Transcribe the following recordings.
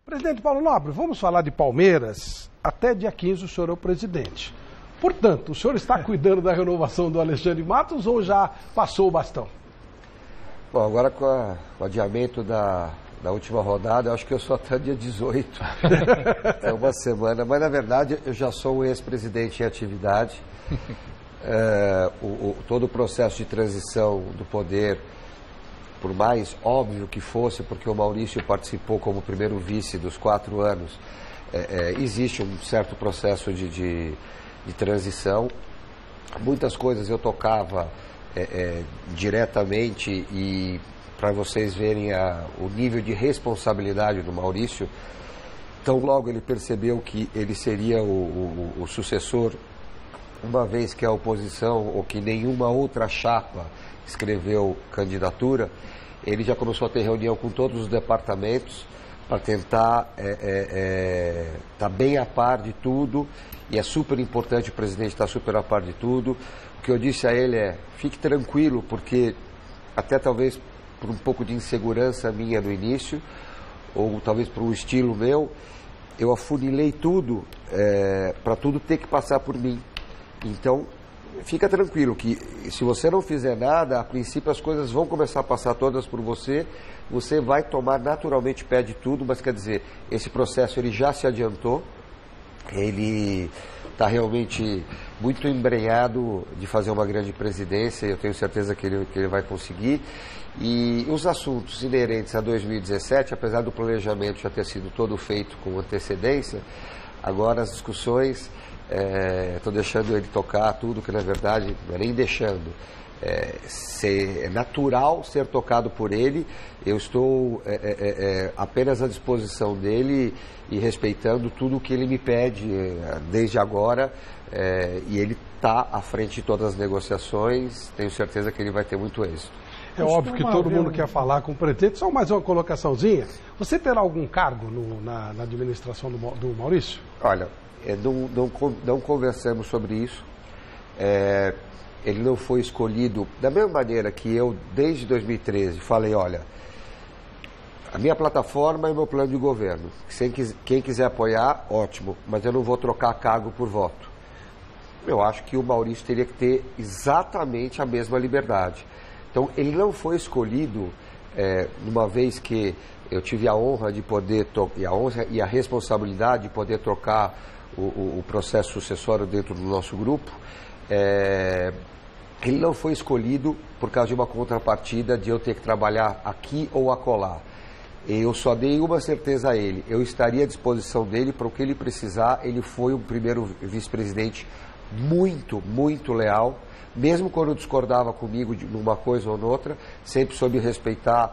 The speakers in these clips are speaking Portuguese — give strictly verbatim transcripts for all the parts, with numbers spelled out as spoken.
Presidente Paulo Nobre, vamos falar de Palmeiras. Até dia quinze o senhor é o presidente. Portanto, o senhor está cuidando da renovação do Alexandre Matos ou já passou o bastão? Bom, agora com, a, com o adiamento da, da última rodada, eu acho que eu sou até dia dezoito. É uma semana, mas na verdade eu já sou um ex-presidente em atividade. É, o, o, todo o processo de transição do poder, por mais óbvio que fosse, porque o Maurício participou como primeiro vice dos quatro anos, é, é, existe um certo processo de, de, de transição. Muitas coisas eu tocava é, é, diretamente, e para vocês verem a, o nível de responsabilidade do Maurício, então logo ele percebeu que ele seria o, o, o sucessor, uma vez que a oposição ou que nenhuma outra chapa escreveu candidatura, ele já começou a ter reunião com todos os departamentos para tentar estar é, é, é, tá bem a par de tudo, e é super importante o presidente estar super a par de tudo. O que eu disse a ele é, fique tranquilo, porque até talvez por um pouco de insegurança minha no início, ou talvez por um estilo meu, eu afunilei tudo é, para tudo ter que passar por mim. Então, fica tranquilo que se você não fizer nada, a princípio as coisas vão começar a passar todas por você, você vai tomar naturalmente pé de tudo, mas quer dizer, esse processo ele já se adiantou, ele está realmente muito embrenhado de fazer uma grande presidência, eu tenho certeza que ele, que ele vai conseguir, e os assuntos inerentes a dois mil e dezessete, apesar do planejamento já ter sido todo feito com antecedência, agora as discussões... Estou é, deixando ele tocar tudo, que na verdade não é nem deixando, é, ser, é natural ser tocado por ele. Eu estou é, é, é, apenas à disposição dele e respeitando tudo o que ele me pede é, desde agora, é, e ele está à frente de todas as negociações. Tenho certeza que ele vai ter muito êxito. É óbvio que todo mundo quer falar com o presidente. Só mais uma colocaçãozinha. Você terá algum cargo no, na, na administração do, do Maurício? Olha, É, não, não, não conversamos sobre isso. É, ele não foi escolhido da mesma maneira que eu, desde dois mil e treze, falei, olha, a minha plataforma é o meu plano de governo. Quem, quem quiser apoiar, ótimo, mas eu não vou trocar cargo por voto. Eu acho que o Maurício teria que ter exatamente a mesma liberdade. Então, ele não foi escolhido, é, uma vez que eu tive a honra de poder, e a honra e a responsabilidade de poder trocar O, o, o processo sucessório dentro do nosso grupo, é, ele não foi escolhido por causa de uma contrapartida de eu ter que trabalhar aqui ou acolá. Eu só dei uma certeza a ele, eu estaria à disposição dele para o que ele precisar. Ele foi um primeiro vice-presidente muito, muito leal, mesmo quando discordava comigo de uma coisa ou noutra, sempre soube respeitar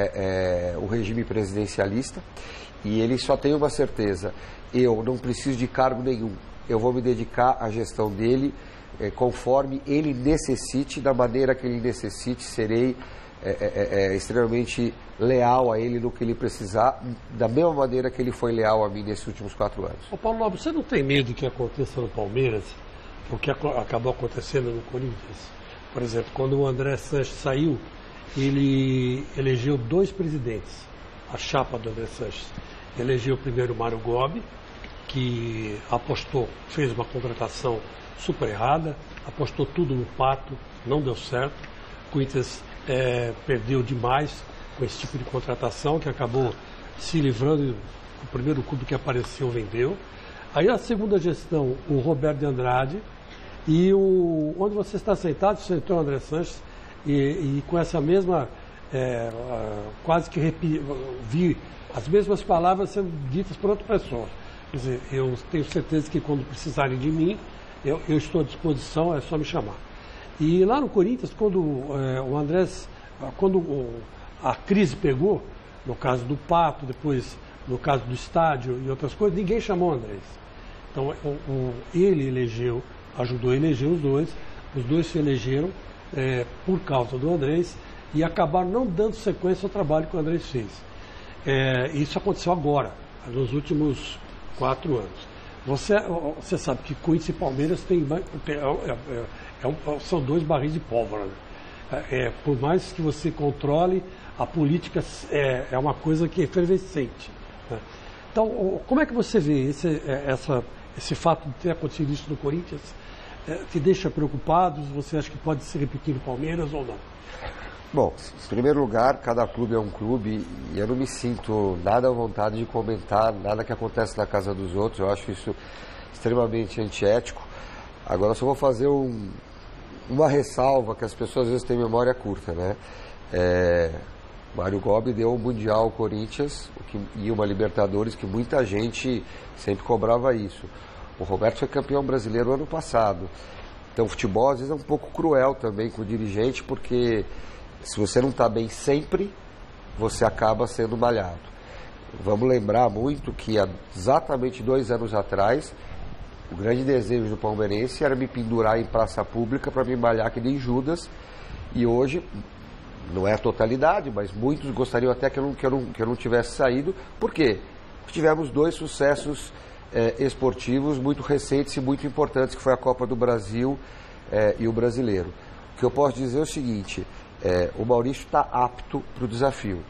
é, é, o regime presidencialista. E ele só tem uma certeza, eu não preciso de cargo nenhum, eu vou me dedicar à gestão dele, é, conforme ele necessite, da maneira que ele necessite, serei é, é, é, extremamente leal a ele no que ele precisar, da mesma maneira que ele foi leal a mim nesses últimos quatro anos. Ô Paulo Nobre, você não tem medo que aconteça no Palmeiras o que acabou acontecendo no Corinthians? Por exemplo, quando o André Sanches saiu, ele elegeu dois presidentes, a chapa do André Sanches. Elegeu primeiro o Mário Gobi, que apostou, fez uma contratação super errada, apostou tudo no Pato, não deu certo. O Corinthians é, perdeu demais com esse tipo de contratação, que acabou se livrando, o primeiro clube que apareceu vendeu. Aí a segunda gestão, o Roberto de Andrade, e o, onde você está sentado, você entrou o André Sanches, e, e com essa mesma, é, quase que repi, vi as mesmas palavras sendo ditas por outra pessoa. Quer dizer, eu tenho certeza que quando precisarem de mim, eu, eu estou à disposição, é só me chamar. E lá no Corinthians, quando é, o Andrés, quando o, a crise pegou, no caso do Pato, depois no caso do estádio e outras coisas, ninguém chamou o Andrés. Então, o, o, ele elegeu, ajudou a eleger os dois, os dois se elegeram é, por causa do Andrés e acabaram não dando sequência ao trabalho que o Andrés fez. É, isso aconteceu agora, nos últimos quatro anos. Você, você sabe que Corinthians e Palmeiras tem, tem, é, é, é, são dois barris de pólvora. Né? É, por mais que você controle, a política é, é uma coisa que é efervescente. Né? Então, como é que você vê esse, essa, esse fato de ter acontecido isso no Corinthians? É, te deixa preocupado? Você acha que pode se repetir no Palmeiras ou não? Bom, em primeiro lugar, cada clube é um clube e eu não me sinto nada à vontade de comentar nada que acontece na casa dos outros. Eu acho isso extremamente antiético. Agora, só vou fazer um, uma ressalva, que as pessoas às vezes têm memória curta, né? É, Mário Gobi deu um Mundial ao Corinthians o que, e uma Libertadores, que muita gente sempre cobrava isso. O Roberto foi campeão brasileiro ano passado. Então o futebol às vezes é um pouco cruel também com o dirigente, porque se você não está bem sempre, você acaba sendo malhado. Vamos lembrar muito que há exatamente dois anos atrás, o grande desejo do palmeirense era me pendurar em praça pública para me malhar que nem Judas, e hoje, não é a totalidade, mas muitos gostariam até que eu não, que eu não, que eu não tivesse saído. Por quê? Porque tivemos dois sucessos é, esportivos muito recentes e muito importantes, que foi a Copa do Brasil é, e o Brasileiro. O que eu posso dizer é o seguinte, é, o Maurício está apto para o desafio.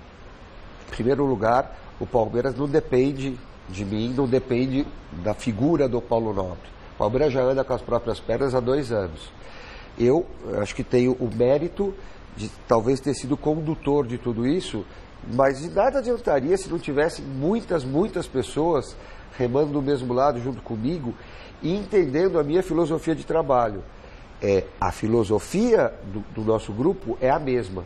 Em primeiro lugar, o Palmeiras não depende de mim, não depende da figura do Paulo Nobre. O Palmeiras já anda com as próprias pernas há dois anos. Eu acho que tenho o mérito de talvez ter sido condutor de tudo isso, mas de nada adiantaria se não tivesse muitas, muitas pessoas remando do mesmo lado junto comigo e entendendo a minha filosofia de trabalho. É, a filosofia do, do nosso grupo é a mesma.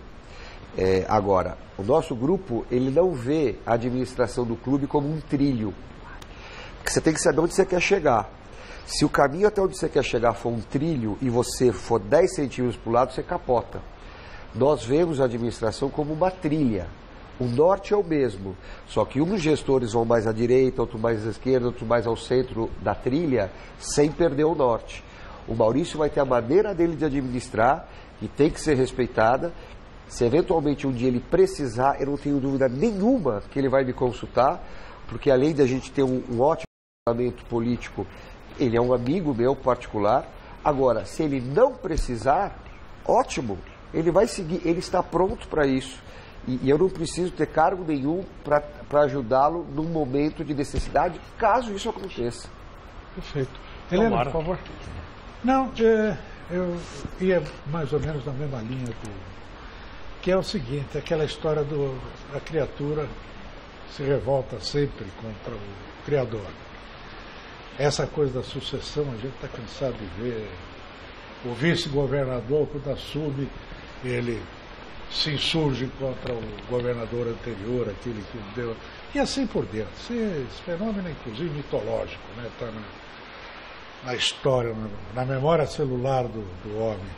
É, agora, o nosso grupo, ele não vê a administração do clube como um trilho. Porque você tem que saber onde você quer chegar. Se o caminho até onde você quer chegar for um trilho e você for dez centímetros para o lado, você capota. Nós vemos a administração como uma trilha. O norte é o mesmo, só que uns gestores vão mais à direita, outros mais à esquerda, outros mais ao centro da trilha, sem perder o norte. O Maurício vai ter a maneira dele de administrar, que tem que ser respeitada. Se eventualmente um dia ele precisar, eu não tenho dúvida nenhuma que ele vai me consultar, porque além de a gente ter um, um ótimo relacionamento político, ele é um amigo meu particular. Agora, se ele não precisar, ótimo. Ele vai seguir, ele está pronto para isso. E, e eu não preciso ter cargo nenhum para ajudá-lo num momento de necessidade, caso isso aconteça. Perfeito. Helena, Tomara. por favor. Não, é, eu ia mais ou menos na mesma linha do... Que é o seguinte, aquela história do... A criatura se revolta sempre contra o Criador. Essa coisa da sucessão, a gente está cansado de ver. O vice-governador, quando assume, ele se insurge contra o governador anterior, aquele que deu... E assim por diante. Esse fenômeno é, inclusive, mitológico, né? Está na, na história, na, na memória celular do, do homem.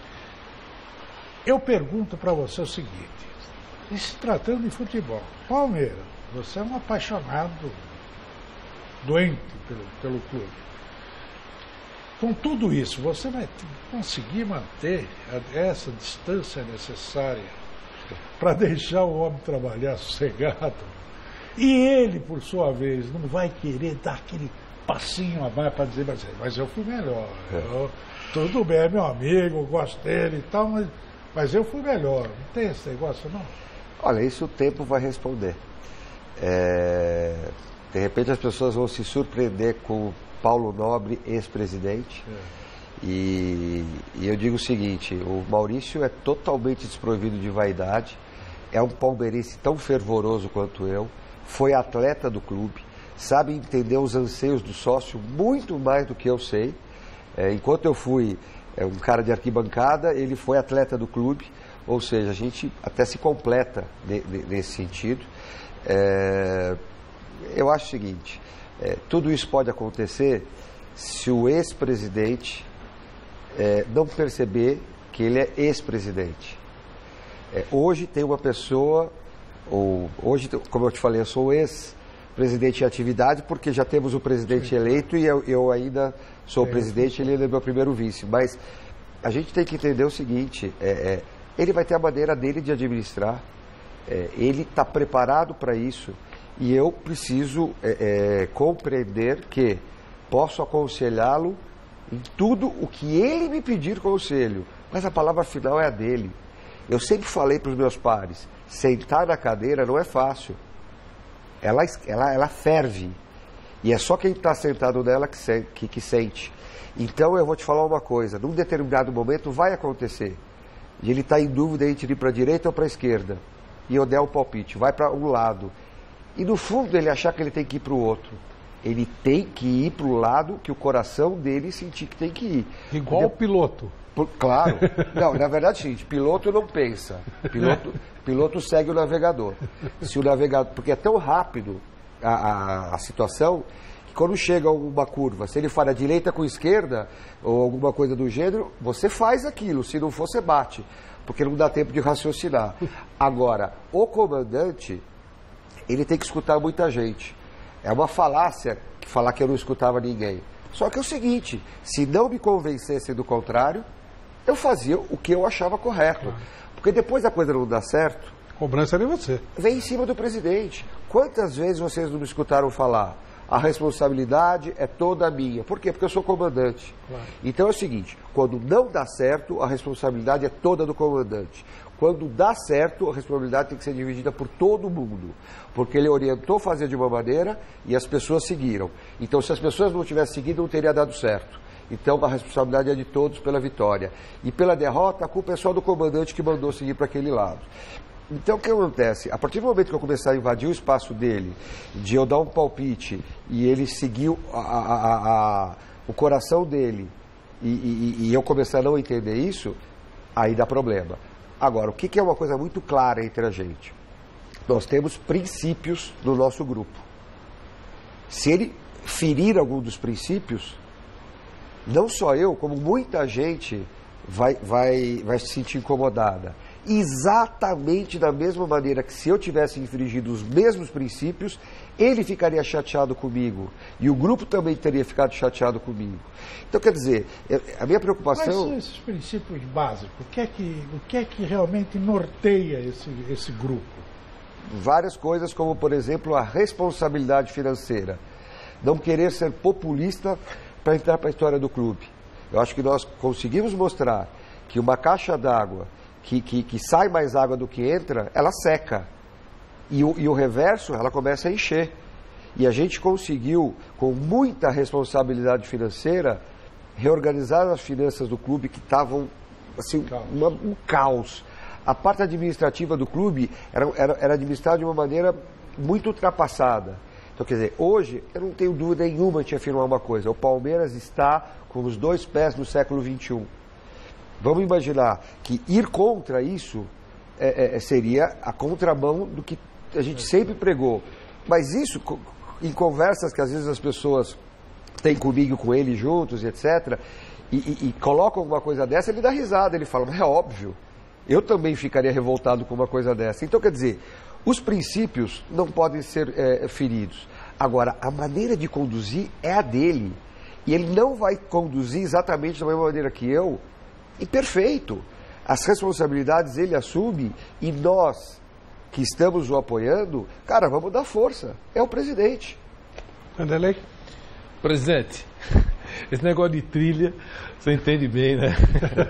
Eu pergunto para você o seguinte, e se tratando de futebol, Palmeiras, você é um apaixonado, doente pelo, pelo clube. Com tudo isso, você vai conseguir manter essa distância necessária para deixar o homem trabalhar sossegado? E ele, por sua vez, não vai querer dar aquele passinho a mais para dizer, mas, mas eu fui melhor. Eu, tudo bem, meu amigo, eu gosto dele e tal, mas, mas eu fui melhor. Não tem esse negócio, não? Olha, isso o tempo vai responder. É... De repente as pessoas vão se surpreender com Paulo Nobre, ex-presidente, é. e, e eu digo o seguinte, o Maurício é totalmente desprovido de vaidade, é um palmeirense tão fervoroso quanto eu, foi atleta do clube, sabe entender os anseios do sócio muito mais do que eu sei. É, enquanto eu fui é, um cara de arquibancada, ele foi atleta do clube, ou seja, a gente até se completa de, de, nesse sentido. É, eu acho o seguinte, É, tudo isso pode acontecer se o ex-presidente é, não perceber que ele é ex-presidente. É, hoje tem uma pessoa, ou hoje, como eu te falei, eu sou ex-presidente em atividade, porque já temos o presidente eleito e eu, eu ainda sou o presidente, ele é meu primeiro vice. Mas a gente tem que entender o seguinte, é, é, ele vai ter a maneira dele de administrar, é, ele está preparado para isso. E eu preciso é, é, compreender que posso aconselhá-lo em tudo o que ele me pedir conselho, mas a palavra final é a dele. Eu sempre falei para os meus pares, sentar na cadeira não é fácil. ela, ela, ela ferve. E é só quem está sentado nela que, se, que, que sente. Então eu vou te falar uma coisa, num determinado momento vai acontecer. E ele está em dúvida entre ir para a direita ou para a esquerda. E eu der o palpite, vai para um lado. E no fundo ele achar que ele tem que ir para o outro. Ele tem que ir para o lado que o coração dele sentir que tem que ir. Igual o piloto. Por, claro. Não, na verdade é o seguinte, piloto não pensa. Piloto, piloto segue o navegador. Se o navegador, porque é tão rápido a, a, a situação, que quando chega uma curva, se ele for à direita com a esquerda, ou alguma coisa do gênero, você faz aquilo. Se não for, você bate. Porque não dá tempo de raciocinar. Agora, o comandante, ele tem que escutar muita gente. É uma falácia falar que eu não escutava ninguém. Só que é o seguinte, se não me convencesse do contrário, eu fazia o que eu achava correto. Porque depois a coisa não dá certo... Cobrança era você. Vem em cima do presidente. Quantas vezes vocês não me escutaram falar? A responsabilidade é toda minha. Por quê? Porque eu sou comandante. Claro. Então é o seguinte, quando não dá certo, a responsabilidade é toda do comandante. Quando dá certo, a responsabilidade tem que ser dividida por todo mundo. Porque ele orientou fazer de uma maneira e as pessoas seguiram. Então, se as pessoas não tivessem seguido, não teria dado certo. Então, a responsabilidade é de todos pela vitória. E pela derrota, a culpa é só do comandante que mandou seguir para aquele lado. Então, o que acontece? A partir do momento que eu começar a invadir o espaço dele, de eu dar um palpite e ele seguiu a, a, a, a, o coração dele e, e, e eu começar a não entender isso, aí dá problema. Agora, o que, que é uma coisa muito clara entre a gente? Nós temos princípios no nosso grupo. Se ele ferir algum dos princípios, não só eu, como muita gente vai, vai, vai se sentir incomodada. Exatamente da mesma maneira que se eu tivesse infringido os mesmos princípios, ele ficaria chateado comigo. E o grupo também teria ficado chateado comigo. Então, quer dizer, a minha preocupação... Quais são esses princípios básicos? O que é que, o que, é que realmente norteia esse, esse grupo? Várias coisas, como, por exemplo, a responsabilidade financeira. Não querer ser populista para entrar para a história do clube. Eu acho que nós conseguimos mostrar que uma caixa d'água que, que, que sai mais água do que entra, ela seca. E o, e o reverso, ela começa a encher. E a gente conseguiu, com muita responsabilidade financeira, reorganizar as finanças do clube que estavam assim, uma, um caos. A parte administrativa do clube era, era, era administrada de uma maneira muito ultrapassada. Então, quer dizer, hoje, eu não tenho dúvida nenhuma de afirmar uma coisa. O Palmeiras está com os dois pés no século vinte e um. Vamos imaginar que ir contra isso é, é, seria a contramão do que a gente sempre pregou. Mas isso, em conversas que às vezes as pessoas têm comigo e com ele juntos, etcétera, e, e, e colocam alguma coisa dessa, ele dá risada, ele fala, mas é óbvio, eu também ficaria revoltado com uma coisa dessa. Então, quer dizer, os princípios não podem ser é, feridos. Agora, a maneira de conduzir é a dele. E ele não vai conduzir exatamente da mesma maneira que eu, e perfeito. As responsabilidades ele assume e nós, que estamos o apoiando, cara, vamos dar força. É o presidente. Vanderlei? Presidente, esse negócio de trilha, você entende bem, né?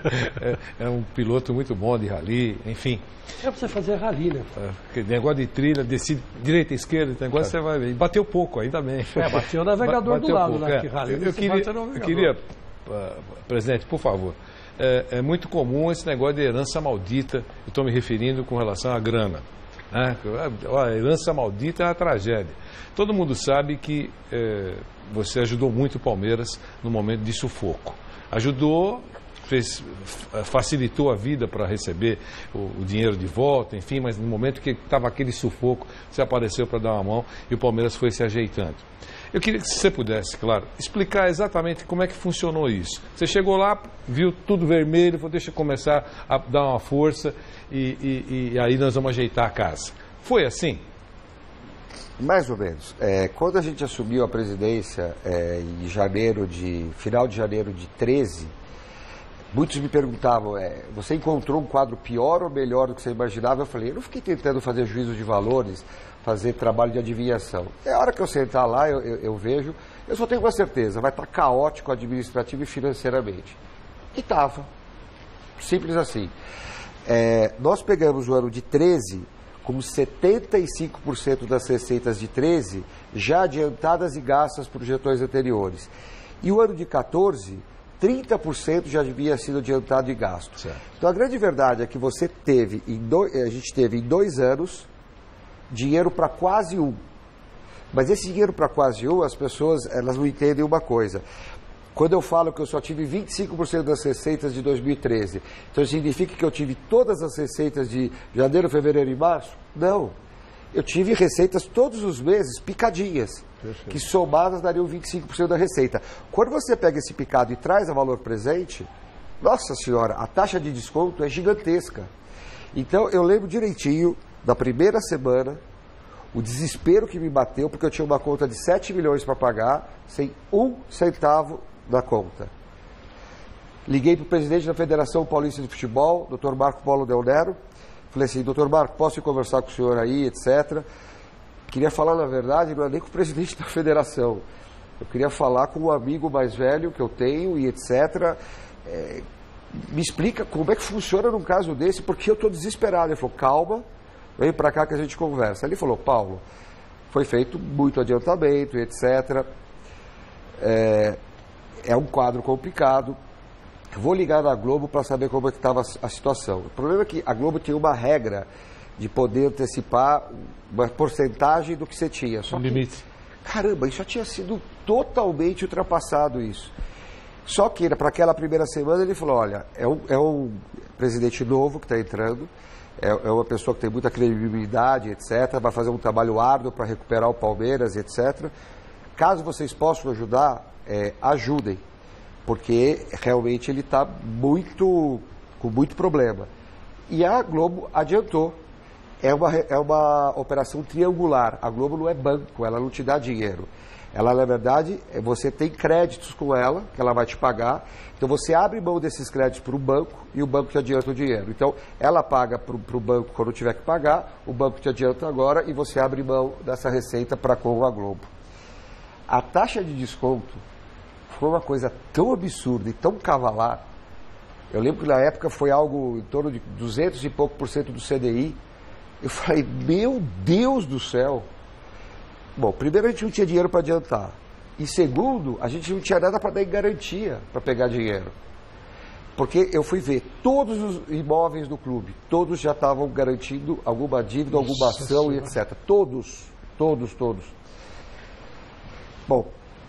É, é um piloto muito bom de rally, enfim. É pra você fazer rally, né? É, negócio de trilha, decide direita, esquerda, negócio é. Você vai ver. Bateu pouco aí também. É, bateu o navegador bateu do lado, pouco, né? É. Que rally, eu, eu queria, eu queria uh, presidente, por favor, é, é muito comum esse negócio de herança maldita, eu estou me referindo com relação à grana. Né? A herança maldita é uma tragédia. Todo mundo sabe que é, você ajudou muito o Palmeiras no momento de sufoco. Ajudou, fez, facilitou a vida para receber o, o dinheiro de volta, enfim, mas no momento que estava aquele sufoco, você apareceu para dar uma mão e o Palmeiras foi se ajeitando. Eu queria que você pudesse, claro, explicar exatamente como é que funcionou isso. Você chegou lá, viu tudo vermelho, falou, deixa eu começar a dar uma força e, e, e aí nós vamos ajeitar a casa. Foi assim? Mais ou menos. É, quando a gente assumiu a presidência é, em janeiro de, final de janeiro de treze, muitos me perguntavam, é, você encontrou um quadro pior ou melhor do que você imaginava? Eu falei, eu não fiquei tentando fazer juízo de valores, fazer trabalho de adivinhação. É a hora que eu sentar lá, eu, eu, eu vejo, eu só tenho uma certeza, vai estar caótico administrativo e financeiramente. E estava. Simples assim. É, nós pegamos o ano de treze com setenta e cinco por cento das receitas de treze já adiantadas e gastas por gestões anteriores. E o ano de quatorze, trinta por cento já havia sido adiantado e gasto. Certo. Então a grande verdade é que você teve, em dois, a gente teve em dois anos, dinheiro para quase um. Mas esse dinheiro para quase um, as pessoas elas não entendem uma coisa. Quando eu falo que eu só tive vinte e cinco por cento das receitas de dois mil e treze, então significa que eu tive todas as receitas de janeiro, fevereiro e março? Não. Eu tive receitas todos os meses, picadinhas, Perfeito. Que somadas dariam vinte e cinco por cento da receita. Quando você pega esse picado e traz a valor presente, nossa senhora, a taxa de desconto é gigantesca. Então eu lembro direitinho da primeira semana, o desespero que me bateu, porque eu tinha uma conta de sete milhões para pagar, sem um centavo na conta. Liguei para o presidente da Federação Paulista de Futebol, doutor Marco Polo Del Nero. Falei assim, doutor Marco, posso ir conversar com o senhor aí, etcétera. Queria falar, na verdade, não é nem com o presidente da federação. Eu queria falar com um amigo mais velho que eu tenho e etcétera. É, me explica como é que funciona num caso desse, porque eu estou desesperado. Ele falou, calma, vem para cá que a gente conversa. Ele falou, Paulo, foi feito muito adiantamento, etcétera. É, é um quadro complicado. Vou ligar na Globo para saber como é que estava a situação. O problema é que a Globo tinha uma regra de poder antecipar uma porcentagem do que você tinha. Só um que, limite. Caramba, isso já tinha sido totalmente ultrapassado isso. Só que para aquela primeira semana ele falou, olha, é um, é um presidente novo que está entrando, é, é uma pessoa que tem muita credibilidade, etcétera, vai fazer um trabalho árduo para recuperar o Palmeiras, etcétera. Caso vocês possam ajudar, é, ajudem. Porque realmente ele está muito, com muito problema. E a Globo adiantou. É uma, é uma operação triangular. A Globo não é banco, ela não te dá dinheiro. Ela, na verdade, você tem créditos com ela, que ela vai te pagar. Então você abre mão desses créditos para o banco e o banco te adianta o dinheiro. Então ela paga para o banco quando tiver que pagar, o banco te adianta agora e você abre mão dessa receita para com a Globo. A taxa de desconto foi uma coisa tão absurda e tão cavalar. Eu lembro que na época foi algo em torno de duzentos e pouco por cento do C D I. Eu falei, meu Deus do céu. Bom, primeiro a gente não tinha dinheiro para adiantar. E segundo, a gente não tinha nada para dar em garantia para pegar dinheiro. Porque eu fui ver, todos os imóveis do clube, todos já estavam garantindo alguma dívida, alguma ação e etcétera. Todos, todos, todos. Bom,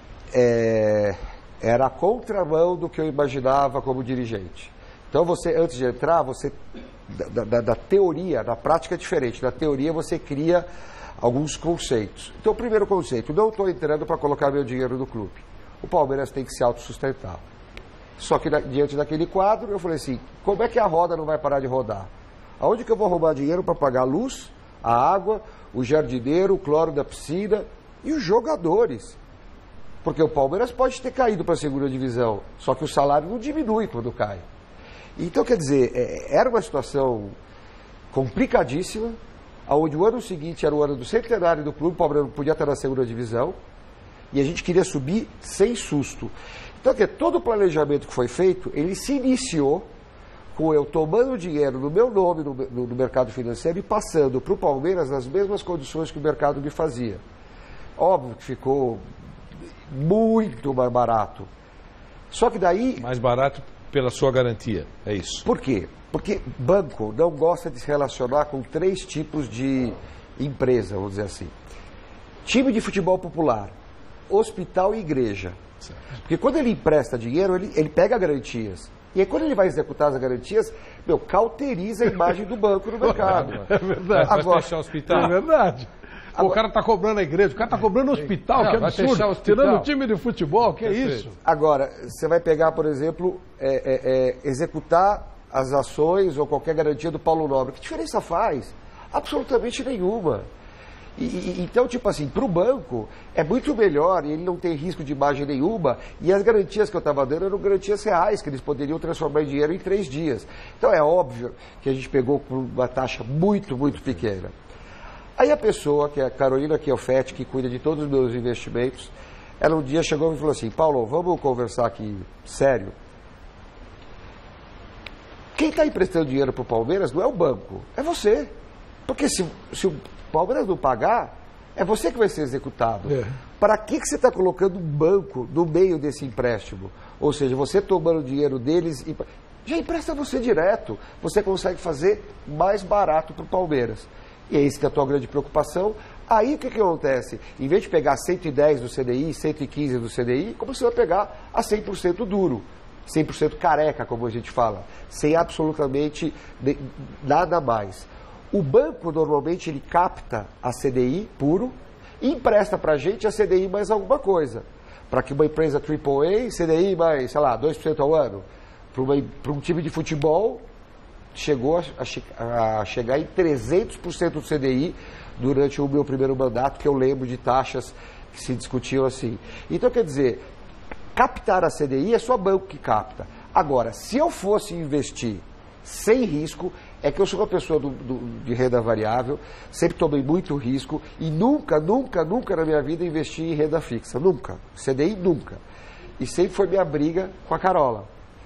é... era a contramão do que eu imaginava como dirigente. Então você, antes de entrar, você da, da, da teoria, na prática é diferente. Na teoria você cria alguns conceitos. Então o primeiro conceito, não estou entrando para colocar meu dinheiro no clube. O Palmeiras tem que se autossustentar. Só que na, diante daquele quadro, eu falei assim, como é que a roda não vai parar de rodar? Aonde que eu vou arrumar dinheiro para pagar a luz, a água, o jardineiro, o cloro da piscina e os jogadores? Porque o Palmeiras pode ter caído para a segunda divisão, só que o salário não diminui quando cai. Então, quer dizer, é, era uma situação complicadíssima, onde o ano seguinte era o ano do centenário do clube, o Palmeiras não podia estar na segunda divisão, e a gente queria subir sem susto. Então, quer dizer, todo o planejamento que foi feito, ele se iniciou com eu tomando dinheiro no meu nome no, no, no mercado financeiro e passando para o Palmeiras nas mesmas condições que o mercado me fazia. Óbvio que ficou muito mais barato. Só que daí... Mais barato pela sua garantia, é isso. Por quê? Porque banco não gosta de se relacionar com três tipos de empresa, vamos dizer assim. Time de futebol popular, hospital e igreja. Certo. Porque quando ele empresta dinheiro, ele, ele pega garantias. E aí quando ele vai executar as garantias, meu, cauteriza a imagem do banco no mercado. É verdade. Vai Agora, fechar o hospital. É verdade. Agora, o cara está cobrando a igreja, o cara está cobrando o hospital, não, que vai absurdo. fechar o hospital. Tirando o time de futebol, que é isso? Agora, você vai pegar, por exemplo, é, é, é, executar as ações ou qualquer garantia do Paulo Nobre. Que diferença faz? Absolutamente nenhuma. E, e, então, tipo assim, para o banco é muito melhor e ele não tem risco de imagem nenhuma. E as garantias que eu estava dando eram garantias reais, que eles poderiam transformar em dinheiro em três dias. Então é óbvio que a gente pegou por uma taxa muito, muito pequena. Aí a pessoa, que é a Carolina Chiofetti, que cuida de todos os meus investimentos, ela um dia chegou e me falou assim, Paulo, vamos conversar aqui sério. Quem está emprestando dinheiro para o Palmeiras não é o banco, é você. Porque se, se o Palmeiras não pagar, é você que vai ser executado. É. Para que, que você está colocando um banco no meio desse empréstimo? Ou seja, você tomando o dinheiro deles e... já empresta você direto. Você consegue fazer mais barato para o Palmeiras. E é isso que é a tua grande preocupação. Aí o que, que acontece? Em vez de pegar cento e dez do C D I, cento e quinze do C D I, como você vai pegar a cem por cento duro? cem por cento careca, como a gente fala. Sem absolutamente nada mais. O banco, normalmente, ele capta a C D I puro e empresta para a gente a C D I mais alguma coisa. Para que uma empresa triplo A, C D I mais, sei lá, dois por cento ao ano. Para um time de futebol, chegou a, a, a chegar em trezentos por cento do C D I durante o meu primeiro mandato, que eu lembro de taxas que se discutiam assim. Então, quer dizer, captar a C D I é só banco que capta. Agora, se eu fosse investir sem risco, é que eu sou uma pessoa do, do, de renda variável, sempre tomei muito risco e nunca, nunca, nunca na minha vida investi em renda fixa. Nunca. C D I, nunca. E sempre foi minha briga com a Carola.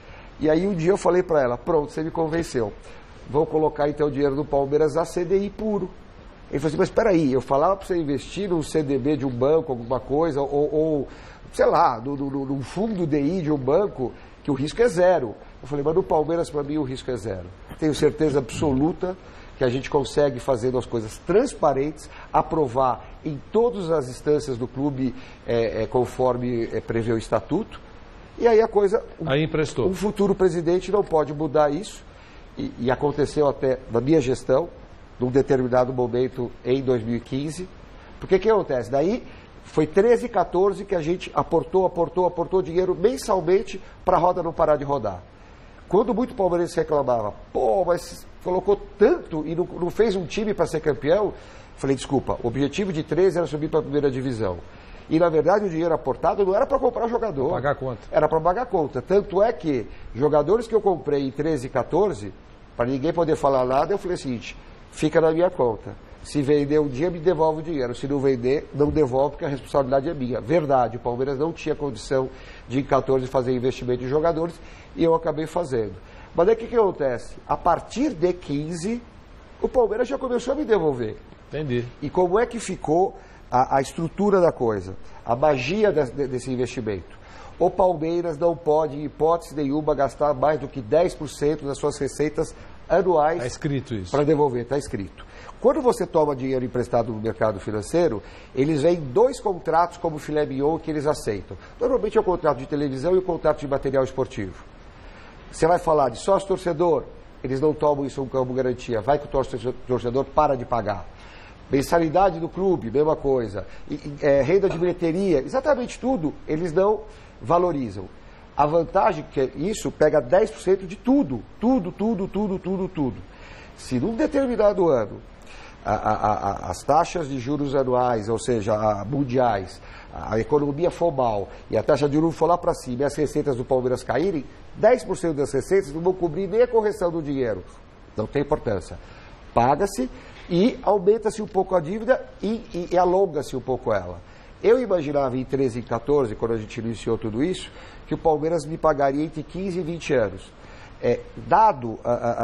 E aí um dia eu falei para ela, pronto, você me convenceu. Vou colocar então o dinheiro do Palmeiras a C D I puro. Ele falou assim, mas espera aí, eu falava para você investir num C D B de um banco, alguma coisa, ou, ou sei lá, no, no, num fundo D I de um banco, que o risco é zero. Eu falei, mas no Palmeiras, para mim, o risco é zero. Tenho certeza absoluta que a gente consegue, fazendo as coisas transparentes, aprovar em todas as instâncias do clube, é, é, conforme é, prevê o estatuto. E aí a coisa... Aí emprestou. Um futuro presidente não pode mudar isso. E, e aconteceu até na minha gestão, num determinado momento em dois mil e quinze. Porque o que acontece? Daí... Foi treze, quatorze que a gente aportou, aportou, aportou dinheiro mensalmente para a roda não parar de rodar. Quando muito palmeirense reclamava, pô, mas colocou tanto e não, não fez um time para ser campeão, falei, desculpa, o objetivo de treze era subir para a primeira divisão. E, na verdade, o dinheiro aportado não era para comprar jogador. Pra pagar a conta. Era para pagar a conta. Tanto é que jogadores que eu comprei em treze e quatorze, para ninguém poder falar nada, eu falei o seguinte, fica na minha conta. Se vender um dia, me devolve o dinheiro. Se não vender, não devolve, porque a responsabilidade é minha. Verdade, o Palmeiras não tinha condição de, em quatorze, fazer investimento em jogadores, e eu acabei fazendo. Mas aí o que, que acontece? A partir de quinze, o Palmeiras já começou a me devolver. Entendi. E como é que ficou a, a estrutura da coisa? A magia de, de, desse investimento? O Palmeiras não pode, em hipótese nenhuma, gastar mais do que dez por cento das suas receitas anuais. Está escrito isso. Para devolver, está escrito. Quando você toma dinheiro emprestado no mercado financeiro, eles vêm dois contratos como filé mignon que eles aceitam. Normalmente é o contrato de televisão e o contrato de material esportivo. Você vai falar de sócio-torcedor, eles não tomam isso como garantia. Vai que o torcedor para de pagar. Mensalidade do clube, mesma coisa. E, é, renda de bilheteria, exatamente tudo, eles não valorizam. A vantagem é que isso pega dez por cento de tudo. Tudo, tudo, tudo, tudo, tudo. Se num determinado ano A, a, a, as taxas de juros anuais, ou seja, a, mundiais, a, a economia for mal e a taxa de juros for lá para cima e as receitas do Palmeiras caírem, dez por cento das receitas não vão cobrir nem a correção do dinheiro. Não tem importância. Paga-se e aumenta-se um pouco a dívida e, e, e alonga-se um pouco ela. Eu imaginava em treze e quatorze, quando a gente iniciou tudo isso, que o Palmeiras me pagaria entre quinze e vinte anos. É, dado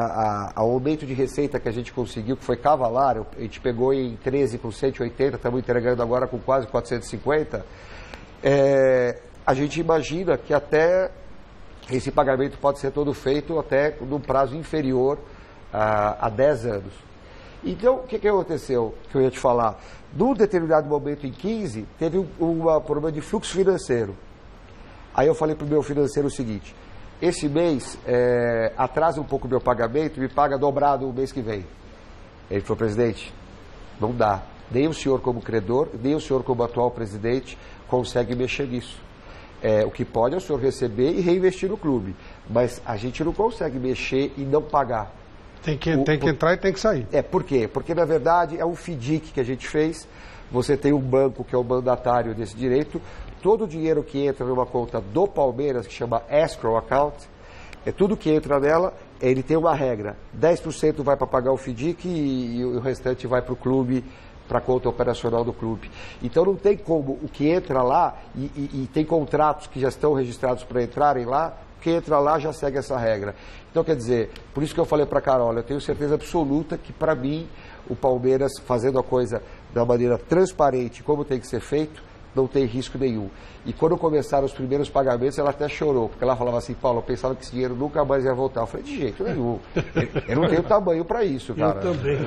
o aumento de receita que a gente conseguiu, que foi cavalar, a gente pegou em treze por cento e oitenta, estamos entregando agora com quase quatrocentos e cinquenta, é, a gente imagina que até esse pagamento pode ser todo feito até num prazo inferior a, a dez anos. Então, o que, que aconteceu, que eu ia te falar? Num determinado momento, em quinze, teve um, um problema de fluxo financeiro. Aí eu falei para o meu financeiro o seguinte... Esse mês, é, atrasa um pouco o meu pagamento, me paga dobrado o mês que vem. Ele falou, presidente, não dá. Nem o senhor como credor, nem o senhor como atual presidente consegue mexer nisso. É, o que pode é o senhor receber e reinvestir no clube. Mas a gente não consegue mexer e não pagar. Tem que, o, tem que entrar e tem que sair. É, por quê? Porque, na verdade, é um F D I C que a gente fez. Você tem um banco que é o mandatário desse direito. Todo o dinheiro que entra numa conta do Palmeiras, que chama Escrow Account, é tudo que entra nela, ele tem uma regra. dez por cento vai para pagar o F D I C e, e o restante vai para o clube, para a conta operacional do clube. Então não tem como o que entra lá, e, e, e tem contratos que já estão registrados para entrarem lá, o que entra lá já segue essa regra. Então, quer dizer, por isso que eu falei para a Carol, eu tenho certeza absoluta que, para mim, o Palmeiras fazendo a coisa da maneira transparente, como tem que ser feito, não tem risco nenhum. E quando começaram os primeiros pagamentos, ela até chorou, porque ela falava assim, Paulo, eu pensava que esse dinheiro nunca mais ia voltar. Eu falei, de jeito nenhum. Eu não tenho tamanho para isso, cara. Eu também.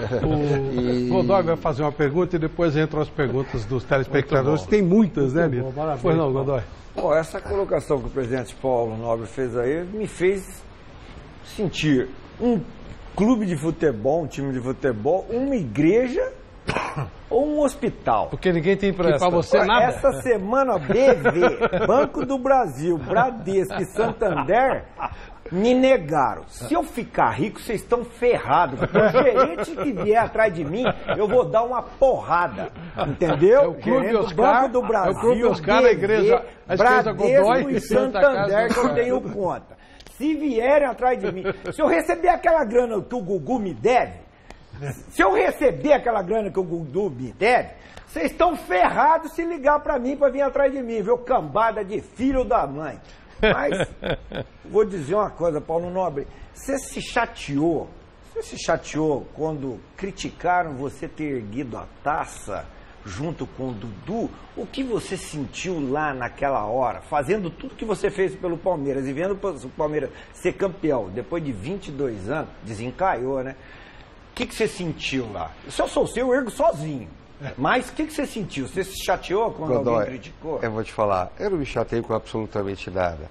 O Godoy vai fazer uma pergunta e depois entram as perguntas dos telespectadores. Tem muitas, né, Nito? Pois não, Godoy. Pô, essa colocação que o presidente Paulo Nobre fez aí me fez sentir um clube de futebol, um time de futebol, uma igreja ou um hospital. Porque ninguém tem pressa. Para você nada. Essa semana, B V, Banco do Brasil, Bradesco e Santander me negaram. Se eu ficar rico, vocês estão ferrados. Porque o gerente que vier atrás de mim, eu vou dar uma porrada. Entendeu? É o Clube Gerente do Oscar, Banco do Brasil, é o Clube Oscar, a igreja, a igreja Godoy e Santander, que eu tenho conta. Se vierem atrás de mim, se eu receber aquela grana que o Gugu me deve, se eu receber aquela grana que o Gugu me deve, vocês estão ferrados se ligar pra mim pra vir atrás de mim, viu? Cambada de filho da mãe. Mas, vou dizer uma coisa, Paulo Nobre, você se chateou, você se chateou quando criticaram você ter erguido a taça junto com o Dudu? O que você sentiu lá naquela hora, fazendo tudo que você fez pelo Palmeiras e vendo o Palmeiras ser campeão, depois de vinte e dois anos, desencaiou, né? O que, que você sentiu lá? Se eu sou seu, eu ergo sozinho. Mas o que, que você sentiu? Você se chateou quando Godoy, alguém criticou? Eu vou te falar, eu não me chateio com absolutamente nada.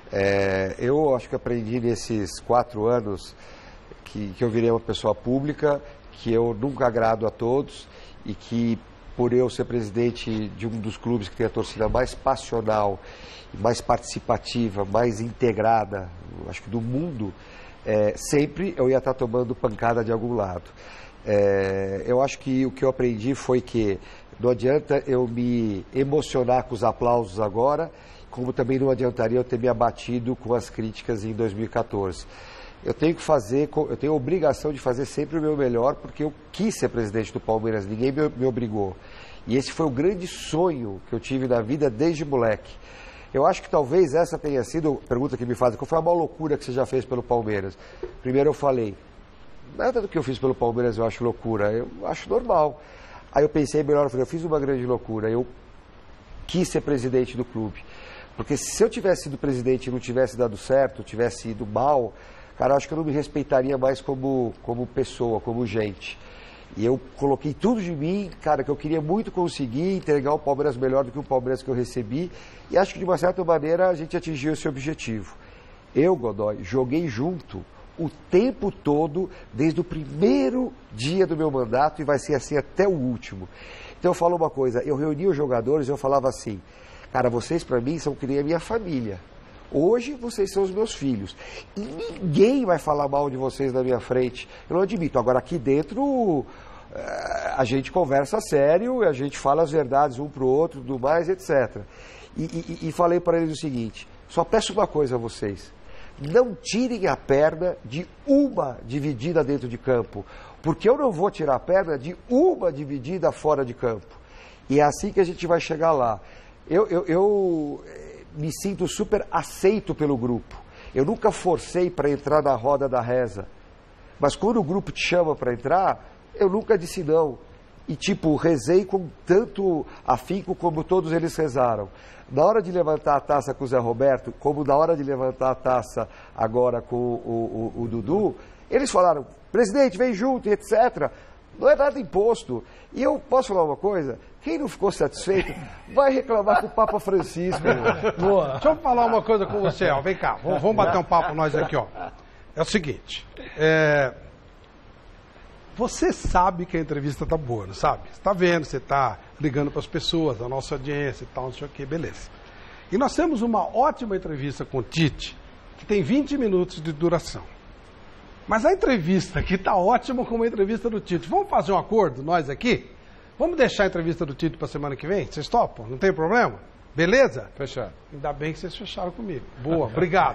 É, eu acho que aprendi nesses quatro anos que, que eu virei uma pessoa pública, que eu nunca agrado a todos e que por eu ser presidente de um dos clubes que tem a torcida mais passional, mais participativa, mais integrada, acho que do mundo, é, sempre eu ia estar tomando pancada de algum lado. É, eu acho que o que eu aprendi foi que não adianta eu me emocionar com os aplausos agora, como também não adiantaria eu ter me abatido com as críticas em dois mil e quatorze. Eu tenho que fazer, eu tenho a obrigação de fazer sempre o meu melhor, porque eu quis ser presidente do Palmeiras, ninguém me, me obrigou. E esse foi o grande sonho que eu tive na vida desde moleque. Eu acho que talvez essa tenha sido a pergunta que me fazem, qual foi a maior loucura que você já fez pelo Palmeiras? Primeiro eu falei, nada do que eu fiz pelo Palmeiras eu acho loucura, eu acho normal. Aí eu pensei melhor, eu falei, eu fiz uma grande loucura, eu quis ser presidente do clube. Porque se eu tivesse sido presidente e não tivesse dado certo, tivesse ido mal, cara, eu acho que eu não me respeitaria mais como, como pessoa, como gente. E eu coloquei tudo de mim, cara, que eu queria muito conseguir entregar o Palmeiras melhor do que o Palmeiras que eu recebi. E acho que de uma certa maneira a gente atingiu esse objetivo. Eu, Godoy, joguei junto o tempo todo, desde o primeiro dia do meu mandato, e vai ser assim até o último. Então eu falo uma coisa, eu reunia os jogadores e eu falava assim, cara, vocês para mim são que nem a minha família. Hoje vocês são os meus filhos. E ninguém vai falar mal de vocês na minha frente. Eu não admito. Agora aqui dentro a gente conversa sério, a gente fala as verdades um para o outro, do mais, etcétera. E, e, e falei para eles o seguinte, só peço uma coisa a vocês. Não tirem a perna de uma dividida dentro de campo, porque eu não vou tirar a perna de uma dividida fora de campo. E é assim que a gente vai chegar lá. Eu, eu, eu me sinto super aceito pelo grupo. Eu nunca forcei para entrar na roda da reza. Mas quando o grupo te chama para entrar, eu nunca disse não. E tipo, rezei com tanto afinco como todos eles rezaram. Na hora de levantar a taça com o Zé Roberto, como na hora de levantar a taça agora com o, o, o Dudu, eles falaram, presidente, vem junto e etcétera. Não é nada imposto. E eu posso falar uma coisa? Quem não ficou satisfeito, vai reclamar com o Papa Francisco. Boa. Deixa eu falar uma coisa com você, ó. Vem cá, vamos, vamos bater um papo nós aqui, ó. É o seguinte, é... você sabe que a entrevista tá boa, não sabe? Você tá vendo, você tá ligando para as pessoas, a nossa audiência e tal, não sei o que, beleza. E nós temos uma ótima entrevista com o Tite, que tem vinte minutos de duração. Mas a entrevista aqui tá ótima como a entrevista do Tite. Vamos fazer um acordo, nós aqui? Vamos deixar a entrevista do Tite para semana que vem? Vocês topam? Não tem problema? Beleza? Fechado. Ainda bem que vocês fecharam comigo. Boa, obrigado.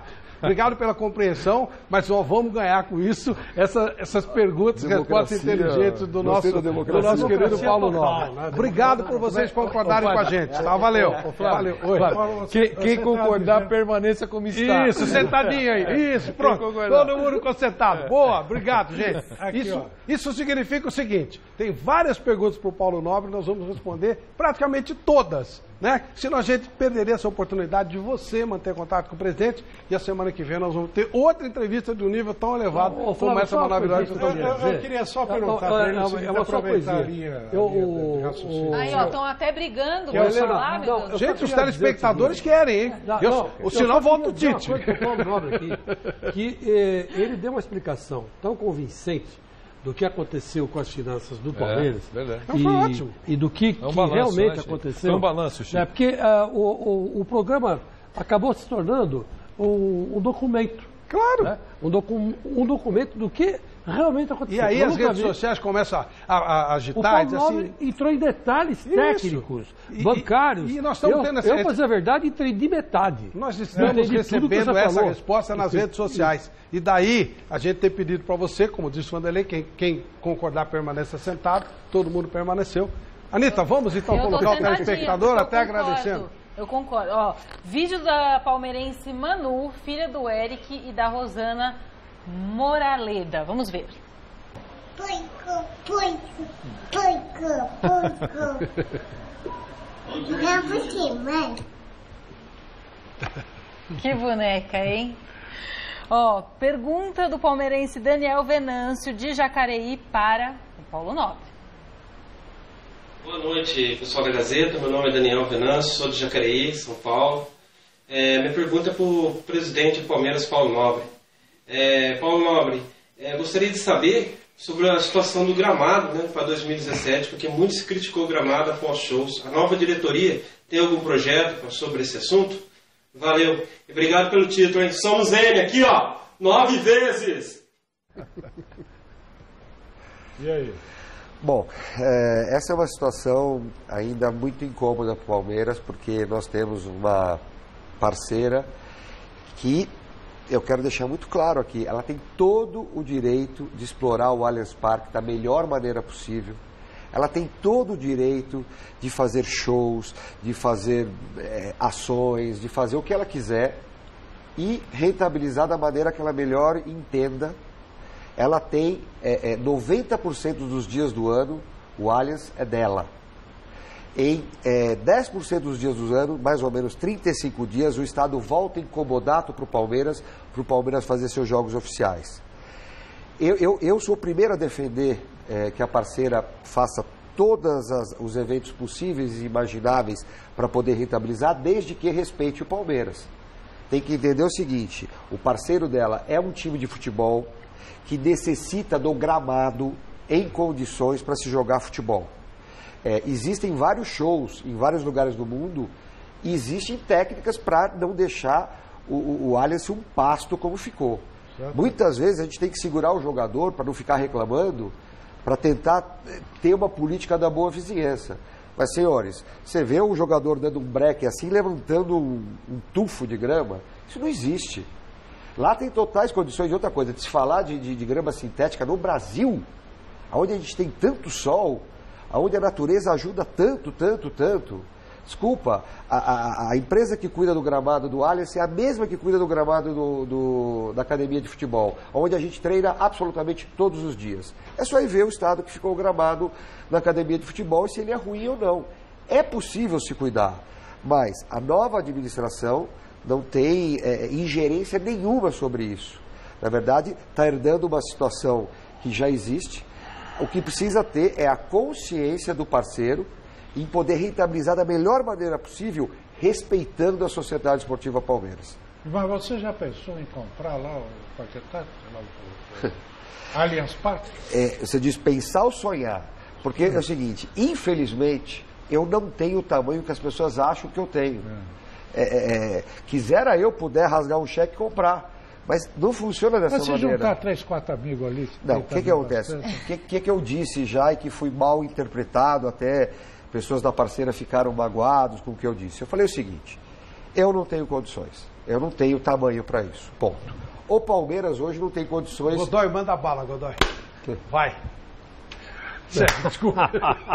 Obrigado pela compreensão, mas só vamos ganhar com isso essa, essas perguntas, respostas inteligentes do nosso, do nosso querido Paulo Nobre. Obrigado por vocês concordarem com a gente, tá? Valeu. Valeu. Oi. Quem, quem concordar, permaneça como está. Isso, sentadinho aí. Isso, pronto. Todo mundo concentrado. Boa, obrigado, gente. Isso, isso significa o seguinte, tem várias perguntas para o Paulo Nobre, nós vamos responder praticamente todas. Né? Senão a gente perderia essa oportunidade de você manter contato com o presidente e a semana que vem nós vamos ter outra entrevista de um nível tão elevado oh, oh, como essa maravilhosa que eu, eu, eu queria só perguntar para ele se ele aproveitaria a linha de raciocínio. Aí, ó, estão até brigando Que eu com sei- falar, meu não, Deus. Gente, os telespectadores querem, hein? Não, Eu- não, o sinal volta o dizer uma Tite. coisa pro Paulo Nobre aqui, que eh, ele deu uma explicação tão convincente do que aconteceu com as finanças do Palmeiras verdade. Então e, foi ótimo. e do que, É um que balanço, realmente né, Chico? aconteceu. Foi um balanço, Chico. É, porque ah, o, o, o programa acabou se tornando um, um documento. Claro. Né? Um, docu um documento do que realmente E aconteceu. aí Eu as nunca redes vi. sociais começam a, a- a O agitar e Paulo dizer Nobre assim... entrou em detalhes Isso. técnicos, E- bancários. e- e nós estamos eu, tendo essa- Eu, pra dizer a verdade, entrei de metade. Nós Eu estamos entendi tudo que recebendo você essa falou. resposta nas redes sociais. E daí, a gente tem pedido para você, como disse o Vanderlei, quem, quem concordar permaneça sentado, todo mundo permaneceu. Anitta, vamos então Eu tô colocar o sentadinha, telespectador, porque eu até concordo. agradecendo. Eu concordo. Ó, vídeo da palmeirense Manu, filha do Eric e da Rosana Moraleda. Vamos ver. Poico, poico, poico, poico. Pra você, mãe. Que boneca, hein? Ó, pergunta do palmeirense Daniel Venâncio, de Jacareí, para o Paulo Nobre. Boa noite, pessoal da Gazeta. Meu nome é Daniel Venâncio, sou de Jacareí, São Paulo. É, minha pergunta é para o presidente do Palmeiras, Paulo Nobre. É, Paulo Nobre, é, gostaria de saber sobre a situação do gramado, né, para dois mil e dezessete, porque muito se criticou o gramado após shows. A nova diretoria tem algum projeto sobre esse assunto? Valeu. E obrigado pelo título, hein? Somos N aqui, ó, nove vezes. E aí? Bom, é, essa é uma situação ainda muito incômoda para o Palmeiras, porque nós temos uma parceira que, eu quero deixar muito claro aqui, ela tem todo o direito de explorar o Allianz Parque da melhor maneira possível. Ela tem todo o direito de fazer shows, de fazer é, ações, de fazer o que ela quiser e rentabilizar da maneira que ela melhor entenda. Ela tem é, é, noventa por cento dos dias do ano, o Allianz é dela. Em é, dez por cento dos dias do ano, mais ou menos trinta e cinco dias, o Estado volta em comodato para o Palmeiras, para o Palmeiras fazer seus jogos oficiais. Eu, eu, eu sou o primeiro a defender é, que a parceira faça todos as, os eventos possíveis e imagináveis para poder rentabilizar, desde que respeite o Palmeiras. Tem que entender o seguinte, o parceiro dela é um time de futebol que necessita do gramado em condições para se jogar futebol. É, existem vários shows em vários lugares do mundo e existem técnicas para não deixar o, o, o Allianz um pasto como ficou. Certo. Muitas vezes a gente tem que segurar o jogador para não ficar reclamando, para tentar ter uma política da boa vizinhança. Mas, senhores, você vê um jogador dando um break assim, levantando um, um tufo de grama, isso não existe. Lá tem totais condições de outra coisa, de se falar de, de, de grama sintética no Brasil, onde a gente tem tanto sol, onde a natureza ajuda tanto, tanto, tanto. Desculpa, a, a, a empresa que cuida do gramado do Allianz é a mesma que cuida do gramado do, do, da academia de futebol, onde a gente treina absolutamente todos os dias. É só ir ver o estado que ficou o gramado na academia de futebol e se ele é ruim ou não. É possível se cuidar, mas a nova administração não tem é, ingerência nenhuma sobre isso. Na verdade, está herdando uma situação que já existe. O que precisa ter é a consciência do parceiro em poder rentabilizar da melhor maneira possível, respeitando a Sociedade Esportiva Palmeiras. Mas você já pensou em comprar lá o Paquetá? Lá o, o Allianz Parque? É, você diz pensar ou sonhar? Porque é o seguinte, infelizmente, eu não tenho o tamanho que as pessoas acham que eu tenho. É, é, é, quisera eu puder rasgar um cheque e comprar, mas não funciona dessa Mas se maneira. juntar três, quatro amigos ali... Não, o que, que acontece? O que, que, que eu disse já e que fui mal interpretado, até pessoas da parceira ficaram magoados com o que eu disse. Eu falei o seguinte, Eu não tenho condições. Eu não tenho tamanho para isso. Ponto. O Palmeiras hoje não tem condições... Godoy, manda bala, Godoy. Vai. Sério, desculpa.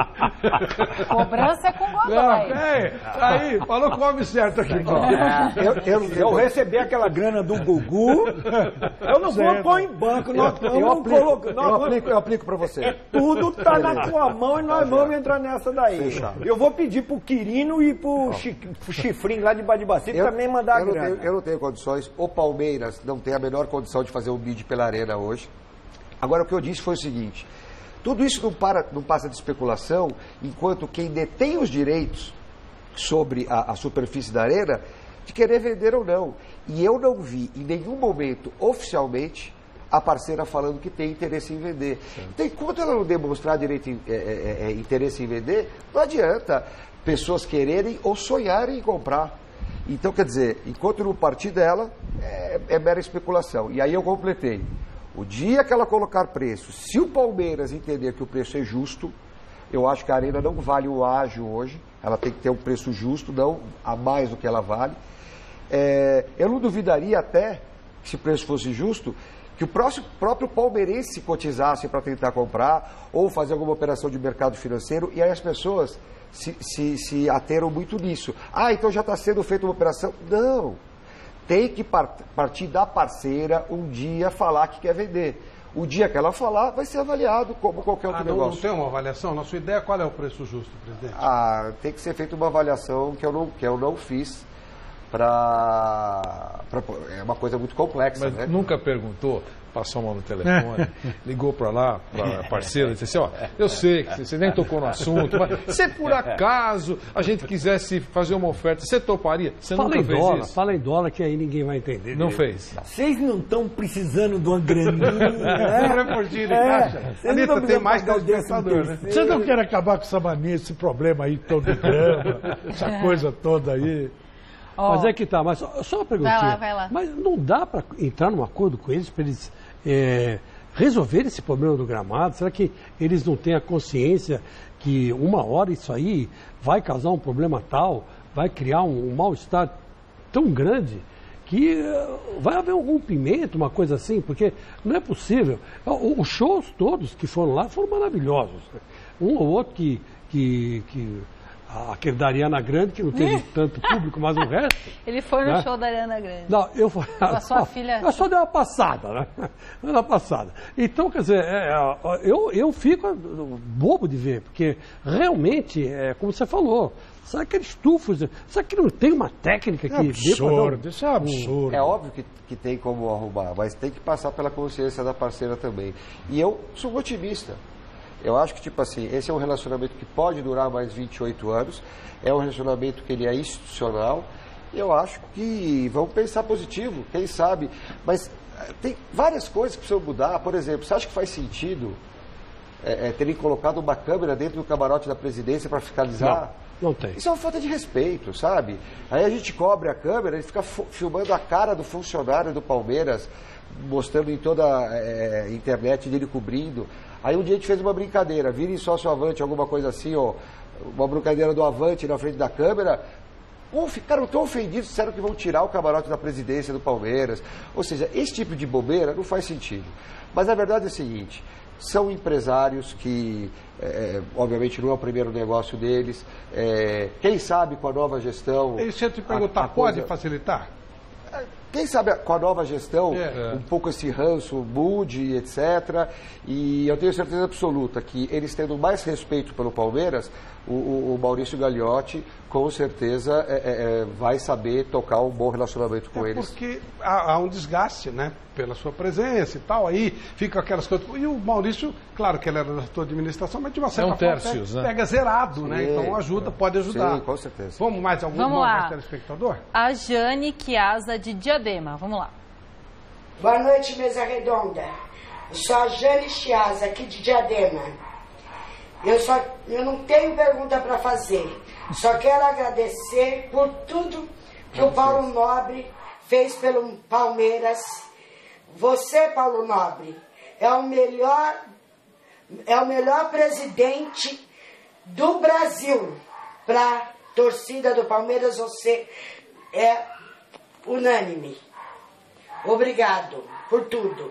Cobrança com Godoy. Não, é, aí, falou com o homem certo aqui. Eu, eu, Se eu receber aquela grana do Gugu, eu não vou pôr em banco. Nós, eu, eu, não aplico, coloco, nós, eu, aplico, eu aplico para você. Tudo tá na tua mão e nós vamos entrar nessa daí. Fechado. Eu vou pedir pro Quirino e pro, chi, pro Chifrinho lá de Badibaci também mandar a eu não grana. Tenho, eu não tenho condições. O Palmeiras não tem a menor condição de fazer um bid pela Arena hoje. Agora, o que eu disse foi o seguinte... Tudo isso não, para, não passa de especulação, enquanto quem detém os direitos sobre a, a superfície da arena, de querer vender ou não. E eu não vi, em nenhum momento, oficialmente, a parceira falando que tem interesse em vender. Sim. Então, enquanto ela não demonstrar direito em, é, é, é, interesse em vender, não adianta pessoas quererem ou sonharem em comprar. Então, quer dizer, enquanto não partir dela, é, é mera especulação. E aí eu completei. O dia que ela colocar preço, se o Palmeiras entender que o preço é justo, eu acho que a Arena não vale o ágio hoje, ela tem que ter um preço justo, não a mais do que ela vale. É, eu não duvidaria até, se o preço fosse justo, que o próximo, próprio palmeirense cotizasse para tentar comprar ou fazer alguma operação de mercado financeiro, e aí as pessoas se, se, se ateram muito nisso. Ah, então já está sendo feita uma operação? Não. Tem que partir da parceira um dia falar que quer vender. O dia que ela falar, vai ser avaliado como qualquer outro ah, não, negócio. Não tem uma avaliação? Na sua ideia, qual é o preço justo, presidente? Ah, tem que ser feita uma avaliação que eu não, que eu não fiz para... É uma coisa muito complexa, Mas né? nunca perguntou, passou a mão no telefone, ligou para lá, para a parceira, e disse assim, ó, eu sei que você nem tocou no assunto, mas se por acaso a gente quisesse fazer uma oferta, você toparia? Você fala nunca em fez dólar, isso? Fala em dólar que aí ninguém vai entender. Não dele. fez. Vocês não estão precisando de uma graninha, Um reportinho de caixa. vocês não Anitta, tão tem mais precisando pagar o telespectador, né? décimo Você não quer acabar com essa mania, esse problema aí todo de grama, essa coisa toda aí? Ó, Mas é que tá, mas só, só uma perguntinha. Vai lá, vai lá. Mas não dá para entrar num acordo com eles para eles é, resolverem esse problema do gramado? Será que eles não têm a consciência que uma hora isso aí vai causar um problema tal, vai criar um, um mal-estar tão grande que uh, vai haver um rompimento, uma coisa assim? Porque não é possível. O, os shows todos que foram lá foram maravilhosos. Um ou outro que... que, que aquele da Ariana Grande, que não teve é. tanto público, mas o resto... Ele foi no né? show da Ariana Grande. Não, eu fui... Com a sua filha... Eu só dei uma passada, né? Deu uma passada. Então, quer dizer, é, eu, eu fico bobo de ver, porque realmente, é, como você falou, sabe aqueles tufos, sabe que não tem uma técnica que... É absurdo, isso é absurdo. É óbvio que, que tem como arrumar, mas tem que passar pela consciência da parceira também. E eu sou otimista. Eu acho que, tipo assim, esse é um relacionamento que pode durar mais vinte e oito anos, é um relacionamento que ele é institucional, e eu acho que vamos pensar positivo, quem sabe, mas tem várias coisas que precisam mudar. Por exemplo, você acha que faz sentido é, é, terem colocado uma câmera dentro do camarote da presidência para fiscalizar? Não, não tem. Isso é uma falta de respeito, sabe? Aí a gente cobre a câmera e fica filmando a cara do funcionário do Palmeiras, mostrando em toda a é, internet dele cobrindo. Aí um dia a gente fez uma brincadeira, virem sócio Avante, alguma coisa assim, ó, uma brincadeira do Avante na frente da câmera. Ou ficaram tão ofendidos, disseram que vão tirar o camarote da presidência do Palmeiras. Ou seja, esse tipo de bobeira não faz sentido. Mas a verdade é a seguinte, são empresários que, é, obviamente, não é o primeiro negócio deles. É, quem sabe com a nova gestão... Isso eu te perguntar, a, a pode coisa... facilitar? Quem sabe com a nova gestão, é. um pouco esse ranço mude, etcétera. E eu tenho certeza absoluta que eles tendo mais respeito pelo Palmeiras, o, o, o Maurício Gagliotti, com certeza, é, é, vai saber tocar um bom relacionamento com é eles. Porque há, há um desgaste, né? Pela sua presença e tal, aí fica aquelas coisas... E o Maurício, claro que ele era da sua administração, mas de uma certa é um forma tercios, pega, né? pega zerado, Sim, né? Então ajuda, pode ajudar. Sim, com certeza. Vamos mais algum Vamos lá. mais telespectador? A Jane Chiasa de Diadema. Vamos lá. Boa noite, mesa redonda. Eu sou a Jane Chiasa, aqui de Diadema. Eu, só, eu não tenho pergunta para fazer. Só quero agradecer por tudo que o Paulo Nobre fez pelo Palmeiras. Você, Paulo Nobre, é o melhor, é o melhor presidente do Brasil para a torcida do Palmeiras. Você é unânime. Obrigado por tudo.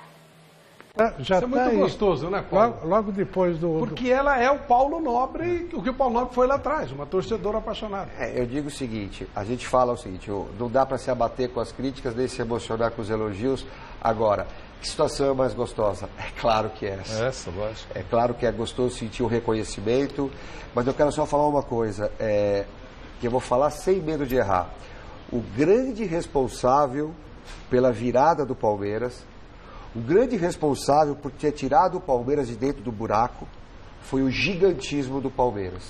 Ah, já Isso é muito tá aí. gostoso, né, Paulo? Logo, logo depois do... Porque ela é o Paulo Nobre, o que o Paulo Nobre foi lá atrás, uma torcedora apaixonada. É, eu digo o seguinte, a gente fala o seguinte, não dá para se abater com as críticas, nem se emocionar com os elogios. Agora, que situação é mais gostosa? É claro que é essa. Essa, lógico. É claro que é gostoso sentir o reconhecimento, mas eu quero só falar uma coisa, é, que eu vou falar sem medo de errar. O grande responsável pela virada do Palmeiras, o grande responsável por ter tirado o Palmeiras de dentro do buraco, foi o gigantismo do Palmeiras.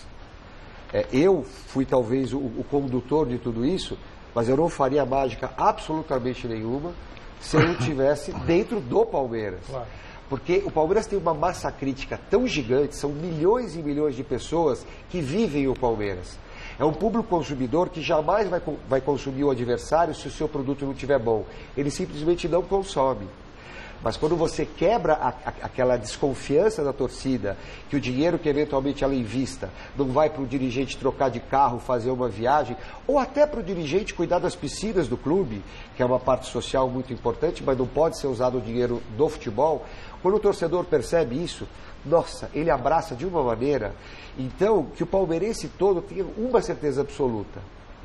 É, eu fui talvez o, o condutor de tudo isso, mas eu não faria mágica absolutamente nenhuma se eu não estivesse dentro do Palmeiras. Claro. Porque o Palmeiras tem uma massa crítica tão gigante, são milhões e milhões de pessoas que vivem o Palmeiras. É um público consumidor que jamais vai, vai consumir o adversário se o seu produto não estiver bom. Ele simplesmente não consome. Mas quando você quebra a, a, aquela desconfiança da torcida, que o dinheiro que eventualmente ela invista não vai para o dirigente trocar de carro, fazer uma viagem, ou até para o dirigente cuidar das piscinas do clube, que é uma parte social muito importante, mas não pode ser usado o dinheiro do futebol, quando o torcedor percebe isso, nossa, ele abraça de uma maneira. Então, que o palmeirense todo tenha uma certeza absoluta.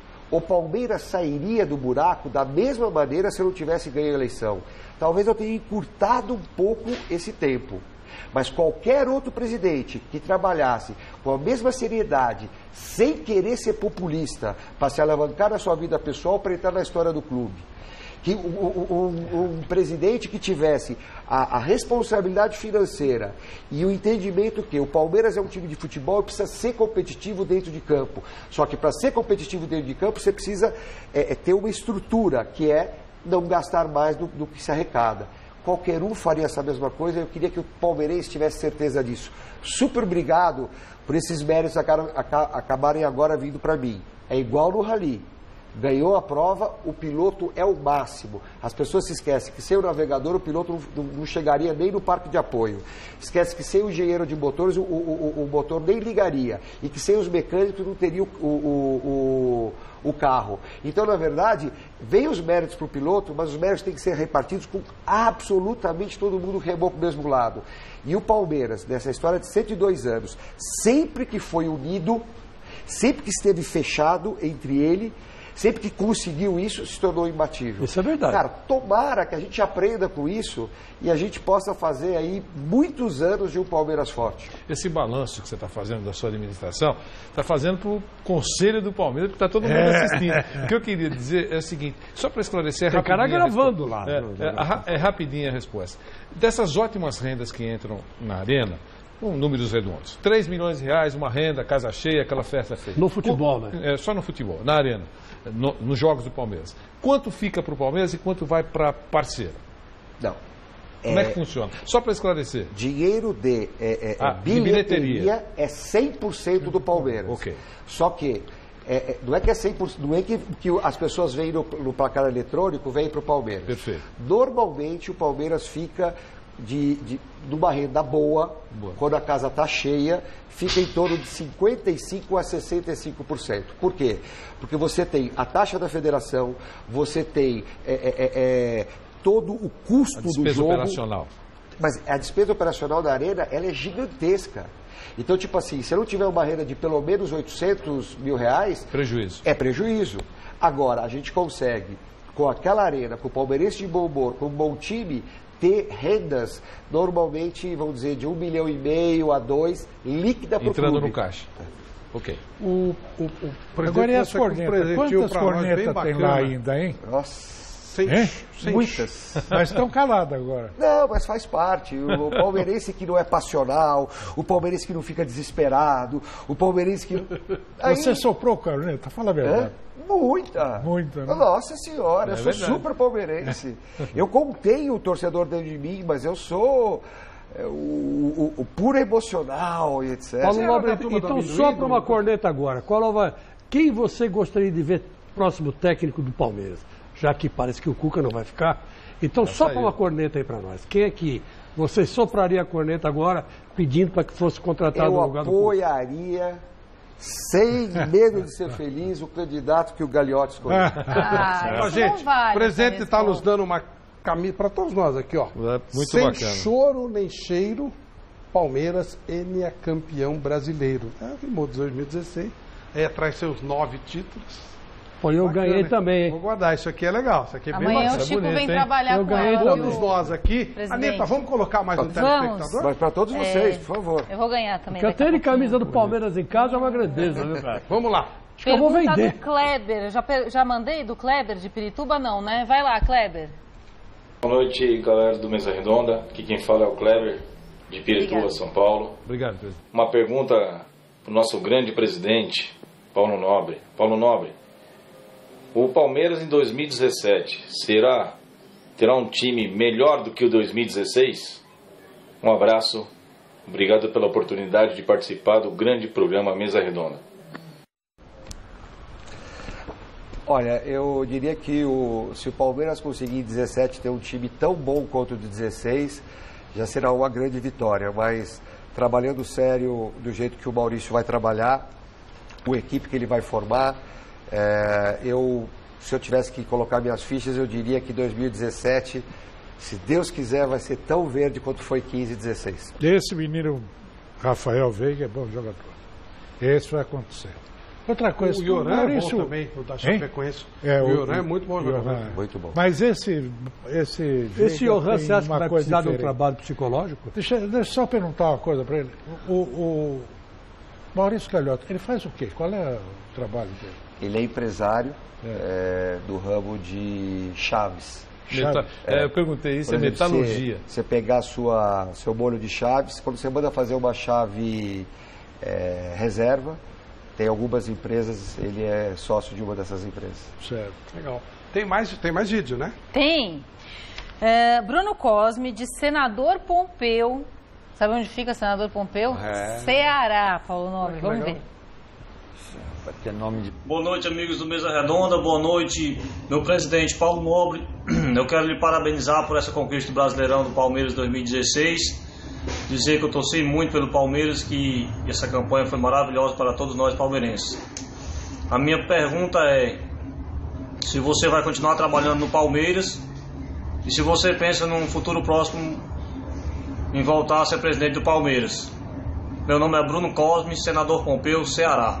O Palmeiras sairia do buraco da mesma maneira se eu não tivesse ganho a eleição. Talvez eu tenha encurtado um pouco esse tempo. Mas qualquer outro presidente que trabalhasse com a mesma seriedade, sem querer ser populista, para se alavancar na sua vida pessoal, para entrar na história do clube. Que um, um, um presidente que tivesse a, a responsabilidade financeira e o entendimento que o Palmeiras é um time de futebol e precisa ser competitivo dentro de campo. Só que para ser competitivo dentro de campo, você precisa é, é, ter uma estrutura, que é não gastar mais do, do que se arrecada. Qualquer um faria essa mesma coisa, eu queria que o palmeirense tivesse certeza disso. Super obrigado por esses méritos acabarem agora vindo para mim. É igual no rally. Ganhou a prova, o piloto é o máximo. As pessoas se esquecem que sem o navegador o piloto não, não chegaria nem no parque de apoio. Esquece que sem o engenheiro de motores o, o, o, o motor nem ligaria. E que sem os mecânicos não teria o, o, o, o carro. Então, na verdade, vem os méritos para o piloto, mas os méritos têm que ser repartidos com absolutamente todo mundo que remou para o mesmo lado. E o Palmeiras, nessa história de cento e dois anos, sempre que foi unido, sempre que esteve fechado entre ele, sempre que conseguiu isso, se tornou imbatível. Isso é verdade. Cara, tomara que a gente aprenda com isso e a gente possa fazer aí muitos anos de um Palmeiras forte. Esse balanço que você está fazendo da sua administração, está fazendo para o Conselho do Palmeiras, porque está todo mundo É. assistindo. O que eu queria dizer é o seguinte, só para esclarecer... Tem cara rapidinho a gravando resposta. lá. É, é, a ra- é rapidinha a resposta. Dessas ótimas rendas que entram na arena, com números redondos, três milhões de reais, uma renda, casa cheia, aquela festa... No futebol, né? É, só no futebol, na arena, no- nos jogos do Palmeiras. Quanto fica para o Palmeiras e quanto vai para parceira? Não. Como é, que funciona? Só para esclarecer. Dinheiro de é, é, Ah, de bilheteria, bilheteria. é cem por cento do Palmeiras. Ok. Só que é, é, não é que é cem por cento, não é que, que as pessoas vêm no, no placar eletrônico, vêm para o Palmeiras. Perfeito. Normalmente o Palmeiras fica de, de, de uma renda boa, Boa. quando a casa está cheia, fica em torno de cinquenta e cinco por cento a sessenta e cinco por cento. Por quê? Porque você tem a taxa da federação, você tem é, é, é, é, todo o custo A do despesa jogo. operacional. Mas a despesa operacional da arena, ela é gigantesca. Então, tipo assim, se eu não tiver uma renda de pelo menos oitocentos mil reais, Prejuízo. é prejuízo. Agora, a gente consegue, com aquela arena, com o palmeirense de bom humor, com um bom time, ter rendas, normalmente, vamos dizer, de um milhão e meio a dois, líquida para o clube. Entrando no caixa. Ok. O, o, o presidente Agora e as Fonseca cornetas? presenteou Quantas pra nós, bem cornetas tem bacana. lá ainda, hein? Nossa. Sem, Hein? sem- Muitas. Mas estão caladas agora. Não, mas faz parte. O palmeirense que não é passional, o palmeirense que não fica desesperado, o palmeirense que... Aí- Você soprou corneta? Fala a verdade. É? Muita. Muita, né? Nossa senhora, É eu sou verdade. super palmeirense. Eu contenho o torcedor dentro de mim, mas eu sou é, o, o- o puro emocional e etcétera. Paulo Você era Nobre, da turma do então amendoim, sopra uma do- corneta agora. Qual vai... Quem você gostaria de ver próximo técnico do Palmeiras? Já que parece que o Cuca não vai ficar. Então sopra saiu. uma corneta aí para nós. Quem é que você sopraria a corneta agora pedindo para que fosse contratado no Eu lugar do Cuca? apoiaria sem medo de ser feliz, o candidato que o Gagliotti escolheu. Ah, Ó, isso gente, não vale, o presidente está Tanesco. nos dando uma camisa para todos nós aqui, ó. Muito Sem bacana. choro nem cheiro, Palmeiras é campeão brasileiro. É, rimou de dois mil e dezesseis. Aí traz seus nove títulos. Pô, eu Bacana, ganhei hein? também. Vou guardar, isso aqui é legal. Isso aqui é bem Amanhã bacana. o Chico bonito, vem hein? trabalhar Eu com ganhei ela. todos Todos viu? nós aqui. Presidente. Anitta, vamos colocar mais um Vamos. telespectador? Mas para todos vocês, por favor. Eu vou ganhar também. Porque eu daqui a tenho de pouquinho. camisa do Palmeiras em casa é uma grandeza, viu, cara? Vamos lá. Acho que eu vou Pergunta vender. do Kleber. Já, pe- já mandei do Kleber de Pirituba? Não, né? Vai lá, Kleber. Boa noite, galera do Mesa Redonda. Aqui quem fala é o Kleber, de Pirituba, Obrigada. São Paulo. Obrigado, presidente. Uma pergunta para o nosso grande presidente, Paulo Nobre. Paulo Nobre, o Palmeiras em dois mil e dezessete será, terá um time melhor do que o dois mil e dezesseis? Um abraço, obrigado pela oportunidade de participar do grande programa Mesa Redonda. Olha, eu diria que o, se o Palmeiras conseguir em dezessete ter um time tão bom quanto o de dezesseis, já será uma grande vitória. Mas trabalhando sério do jeito que o Maurício vai trabalhar, a equipe que ele vai formar, é, eu, se eu tivesse que colocar minhas fichas, eu diria que dois mil e dezessete, se Deus quiser, vai ser tão verde quanto foi quinze e dezesseis. Esse menino Rafael Veiga é bom jogador. Esse vai acontecer. Outra coisa, O Yoran Maurício... é bom também, o da Hein? Chapecoense. É, o o- Yoran é muito bom jogador. Yoran. Muito bom. Mas esse, esse Veiga Esse Johan, tem você acha que uma vai coisa precisar de um diferente. trabalho psicológico? Deixa, deixa eu só perguntar uma coisa para ele. O, o Maurício Gagliotti, ele faz o quê? Qual é o trabalho dele? Ele é empresário é, do ramo de chaves. Meta- é, eu perguntei isso, Por é exemplo, metalurgia. Você, você pegar sua, seu molho de chaves, quando você manda fazer uma chave é, reserva, tem algumas empresas, ele é sócio de uma dessas empresas. Certo. Legal. Tem mais, tem mais vídeo, né? Tem. É, Bruno Cosme, de Senador Pompeu. Sabe onde fica Senador Pompeu? É. Ceará, Paulo Nobre. Vamos ver. Boa noite, amigos do Mesa Redonda. Boa noite, meu presidente Paulo Nobre. Eu quero lhe parabenizar por essa conquista do Brasileirão do Palmeiras dois mil e dezesseis. Dizer que eu torci muito pelo Palmeiras, que essa campanha foi maravilhosa para todos nós palmeirenses. A minha pergunta é se você vai continuar trabalhando no Palmeiras e se você pensa num futuro próximo em voltar a ser presidente do Palmeiras. Meu nome é Bruno Cosme, Senador Pompeu, Ceará.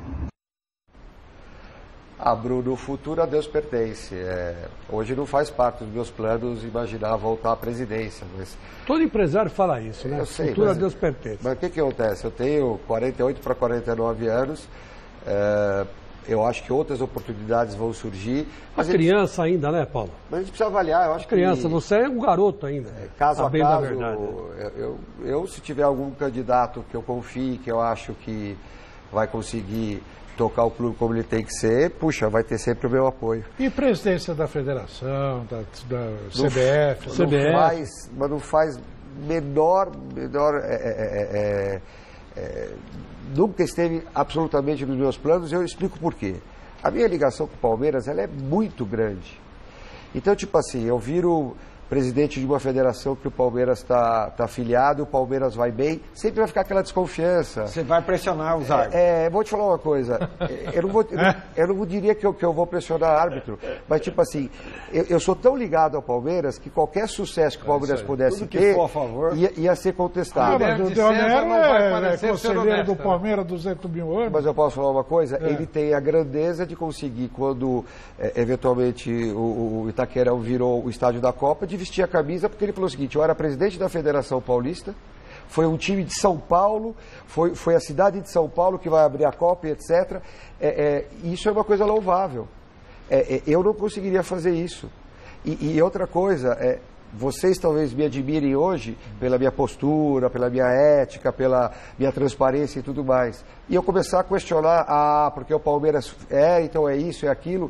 Ah, Bruno, o futuro a Deus pertence. É, hoje não faz parte dos meus planos imaginar voltar à presidência, mas... Todo empresário fala isso, né? Eu sei, Futuro mas- a Deus pertence. Mas o que, que acontece? Eu tenho quarenta e oito para quarenta e nove anos, é, eu acho que outras oportunidades vão surgir. Mas Mas, a gente- criança ainda, né, Paulo? mas a gente precisa avaliar, eu acho Criança, que... você é um garoto ainda. Caso a a bem da caso, verdade. eu, eu, eu, se tiver algum candidato que eu confie, que eu acho que vai conseguir tocar o clube como ele tem que ser, puxa, vai ter sempre o meu apoio. E presidência da federação, da, da Não- C B F? não C B F. faz, mas não faz menor, menor é, é, é, é, nunca esteve absolutamente nos meus planos, e eu explico por quê. A minha ligação com o Palmeiras, ela é muito grande. Então, tipo assim, eu viro presidente de uma federação que o Palmeiras está tá afiliado, o Palmeiras vai bem, sempre vai ficar aquela desconfiança. Você vai pressionar os árbitros. É, vou te falar uma coisa, eu não, vou, eu não, eu não diria que eu, que eu vou pressionar árbitro, mas tipo assim, eu, eu sou tão ligado ao Palmeiras que qualquer sucesso que o Palmeiras pudesse Tudo que ter, for a favor. ia, ia ser Ah, contestado. mas o de Del César Nero não vai é, parecer é ser conselheiro honesto, do né? Palmeiras duzentos mil anos. Mas eu posso falar uma coisa, É. ele tem a grandeza de conseguir, quando é, eventualmente o, o Itaquerão virou o estádio da Copa, de vestir a camisa, porque ele falou o seguinte: eu era presidente da Federação Paulista, foi um time de São Paulo, foi, foi a cidade de São Paulo que vai abrir a Copa e etcétera. É, é, isso é uma coisa louvável. É, é, eu não conseguiria fazer isso. E, e outra coisa, é, vocês talvez me admirem hoje pela minha postura, pela minha ética, pela minha transparência e tudo mais. E eu começar a questionar, ah, porque o Palmeiras é, então é isso, é aquilo.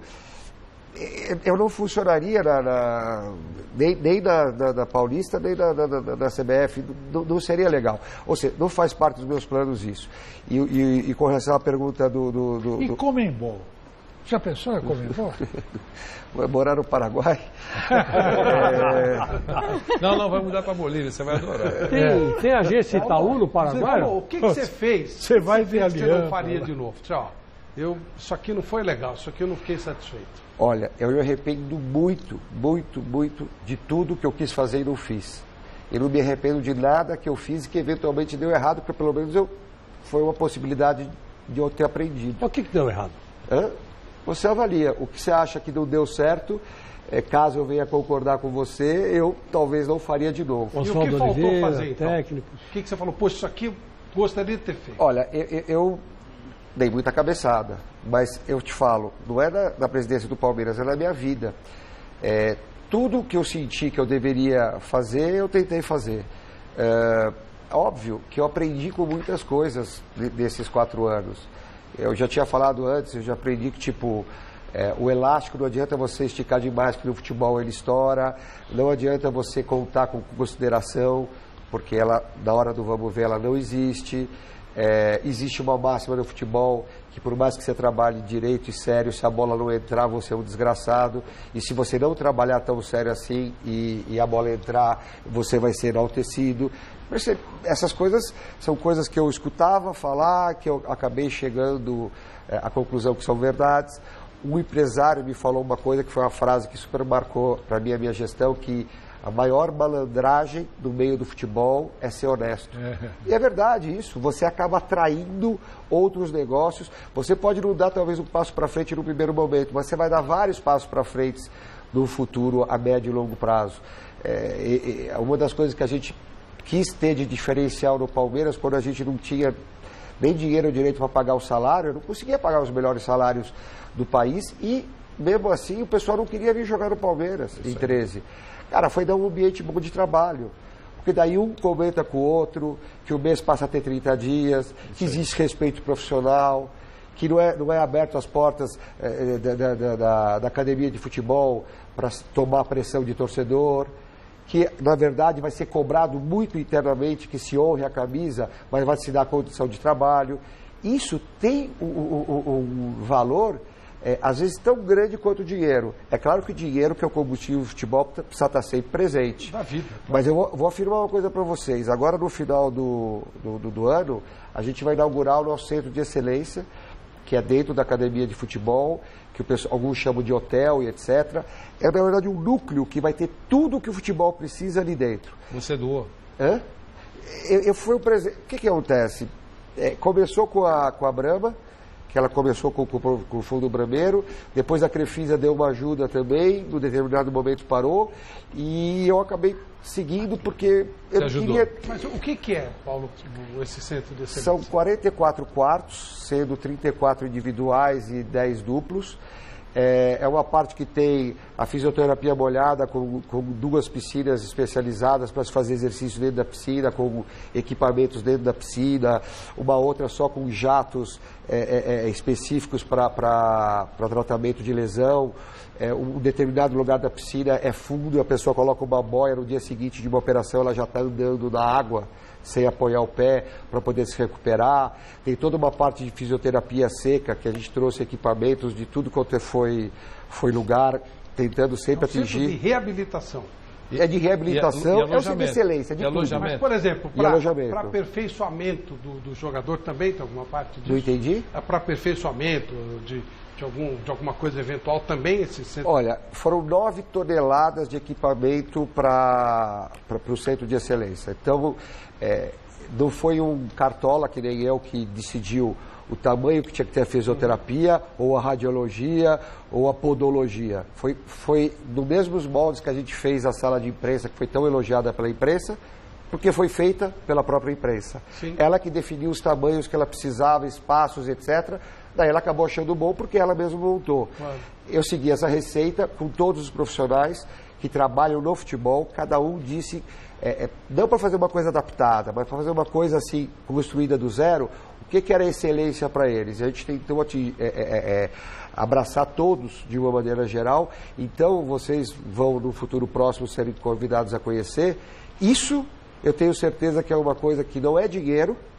Eu não funcionaria na, na, nem, nem na, na, na Paulista, nem na, na, na, na C B F, não, não seria legal. Ou seja, não faz parte dos meus planos isso. E, e, e com relação à pergunta do... do, do E do... Comembol? Já pensou em Comembol? Vai morar no Paraguai? é... Não, não, vai mudar para Bolívia, você vai adorar. Tem, é. tem agência Itaú no Paraguai? Falou, o que, que você fez? Você vai ver ali. Você não faria né? de novo. Tchau. Eu, isso aqui não foi legal, isso aqui eu não fiquei satisfeito. Olha, eu me arrependo muito, muito, muito de tudo que eu quis fazer e não fiz. Eu não me arrependo de nada que eu fiz e que eventualmente deu errado, porque pelo menos eu, foi uma possibilidade de eu ter aprendido. O que, que deu errado? Hã? Você avalia o que você acha que não deu certo. É, caso eu venha concordar com você, eu talvez não faria de novo. E o que faltou Oliveira, fazer, então? Técnicos. O que, que você falou? Poxa, isso aqui eu gostaria de ter feito. Olha, eu, eu dei muita cabeçada, mas eu te falo, não é na, na presidência do Palmeiras, é na minha vida. É, tudo que eu senti que eu deveria fazer, eu tentei fazer. É, óbvio que eu aprendi com muitas coisas de, desses quatro anos. Eu já tinha falado antes, eu já aprendi que, tipo, é, o elástico não adianta você esticar demais, que no futebol ele estoura, não adianta você contar com consideração, porque ela, na hora do vamos ver, ela não existe. É, existe uma máxima no futebol que por mais que você trabalhe direito e sério, se a bola não entrar, você é um desgraçado, e se você não trabalhar tão sério assim e, e a bola entrar, você vai ser enaltecido. Essas coisas são coisas que eu escutava falar, que eu acabei chegando é, à conclusão que são verdades. Um empresário me falou uma coisa que foi uma frase que super marcou para mim a minha gestão, que a maior malandragem no meio do futebol é ser honesto. É. E é verdade isso, você acaba atraindo outros negócios. Você pode não dar talvez um passo para frente no primeiro momento, mas você vai dar vários passos para frente no futuro, a médio e longo prazo. É, e, e, uma das coisas que a gente quis ter de diferencial no Palmeiras, quando a gente não tinha nem dinheiro direito para pagar o salário, eu não conseguia pagar os melhores salários do país e, mesmo assim, o pessoal não queria vir jogar no Palmeiras isso em treze. Cara, foi dar um ambiente bom de trabalho. Porque daí um comenta com o outro, que o mês passa a ter trinta dias, que existe respeito profissional, que não é, não é aberto as portas é, da, da, da, da academia de futebol para tomar pressão de torcedor, que na verdade vai ser cobrado muito internamente que se honre a camisa, mas vai se dar condição de trabalho. Isso tem um, um, um valor... É, às vezes tão grande quanto o dinheiro. É claro que o dinheiro, que é o combustível do futebol, precisa estar sempre presente. Da vida. Mas eu vou, vou afirmar uma coisa para vocês. Agora, no final do, do, do, do ano, a gente vai inaugurar o nosso centro de excelência, que é dentro da academia de futebol, que o pessoal, alguns chamam de hotel e etcétera. É, na verdade, um núcleo que vai ter tudo que o futebol precisa ali dentro. Você doou. Hã? Eu, eu fui um presente. O que, que acontece? É, começou com a, com a Brahma, que ela começou com, com, com o Fundo Brameiro, depois a Crefisa deu uma ajuda também, em um determinado momento parou, e eu acabei seguindo porque eu Você ajudou. queria... Mas o que, que é, Paulo, esse centro de excelência? São quarenta e quatro quartos, sendo trinta e quatro individuais e dez duplos. É, é uma parte que tem a fisioterapia molhada com, com duas piscinas especializadas para se fazer exercício dentro da piscina, com equipamentos dentro da piscina, uma outra só com jatos é, é, específicos para tratamento de lesão. É, um determinado lugar da piscina é fundo, a pessoa coloca uma boia, no dia seguinte de uma operação ela já está andando na água sem apoiar o pé para poder se recuperar. Tem toda uma parte de fisioterapia seca, que a gente trouxe equipamentos de tudo quanto foi, foi lugar, tentando sempre é um atingir. Centro de reabilitação. É de reabilitação, é um centro de excelência, de e tudo. Mas, por exemplo, para aperfeiçoamento do, do jogador também tem alguma parte disso? Não entendi? Para aperfeiçoamento de, de, algum, de alguma coisa eventual também esse centro? Olha, foram nove toneladas de equipamento para o centro de excelência. Então, é, não foi um cartola, que nem eu, que decidiu o tamanho que tinha que ter a fisioterapia, ou a radiologia, ou a podologia. Foi, foi no mesmos moldes que a gente fez a sala de imprensa, que foi tão elogiada pela imprensa, porque foi feita pela própria imprensa. Sim. Ela que definiu os tamanhos que ela precisava, espaços, etcétera. Daí ela acabou achando bom porque ela mesma montou. Claro. Eu segui essa receita com todos os profissionais que trabalham no futebol, cada um disse, é, é, não para fazer uma coisa adaptada, mas para fazer uma coisa assim, construída do zero, o que, que era excelência para eles. A gente tentou atingir, é, é, é, abraçar todos de uma maneira geral, então vocês vão no futuro próximo serem convidados a conhecer. Isso eu tenho certeza que é uma coisa que não é dinheiro,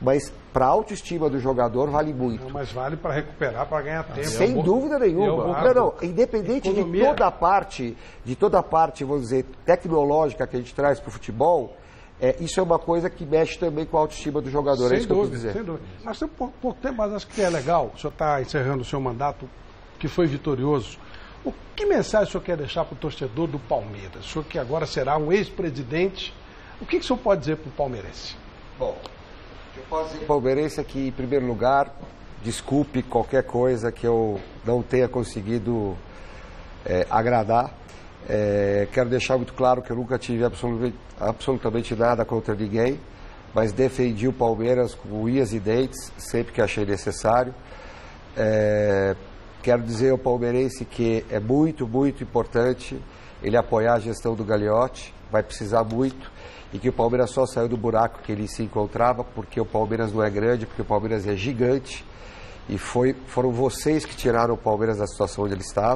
mas para a autoestima do jogador vale muito. Não, mas vale para recuperar, para ganhar tempo. Sem é dúvida nenhuma. É não, não, independente Economia. de toda a parte, de toda a parte, vamos dizer, tecnológica que a gente traz para o futebol, é, isso é uma coisa que mexe também com a autoestima do jogador, sem é isso dúvida, que eu quis dizer. Sem dúvida. Nós temos pouco, pouco tempo, mas acho que é legal. O senhor está encerrando o seu mandato, que foi vitorioso. O que mensagem o senhor quer deixar para o torcedor do Palmeiras? O senhor que agora será um ex-presidente, o que, que o senhor pode dizer para o palmeirense? Bom, o que eu posso dizer para o palmeirense é que, em primeiro lugar, desculpe qualquer coisa que eu não tenha conseguido é, agradar. É, quero deixar muito claro que eu nunca tive absolutamente, absolutamente nada contra ninguém, mas defendi o Palmeiras com unhas e dentes sempre que achei necessário. É, quero dizer ao palmeirense que é muito, muito importante ele apoiar a gestão do Gagliotti, vai precisar muito, e que o Palmeiras só saiu do buraco que ele se encontrava porque o Palmeiras não é grande, porque o Palmeiras é gigante, e foi, foram vocês que tiraram o Palmeiras da situação onde ele estava.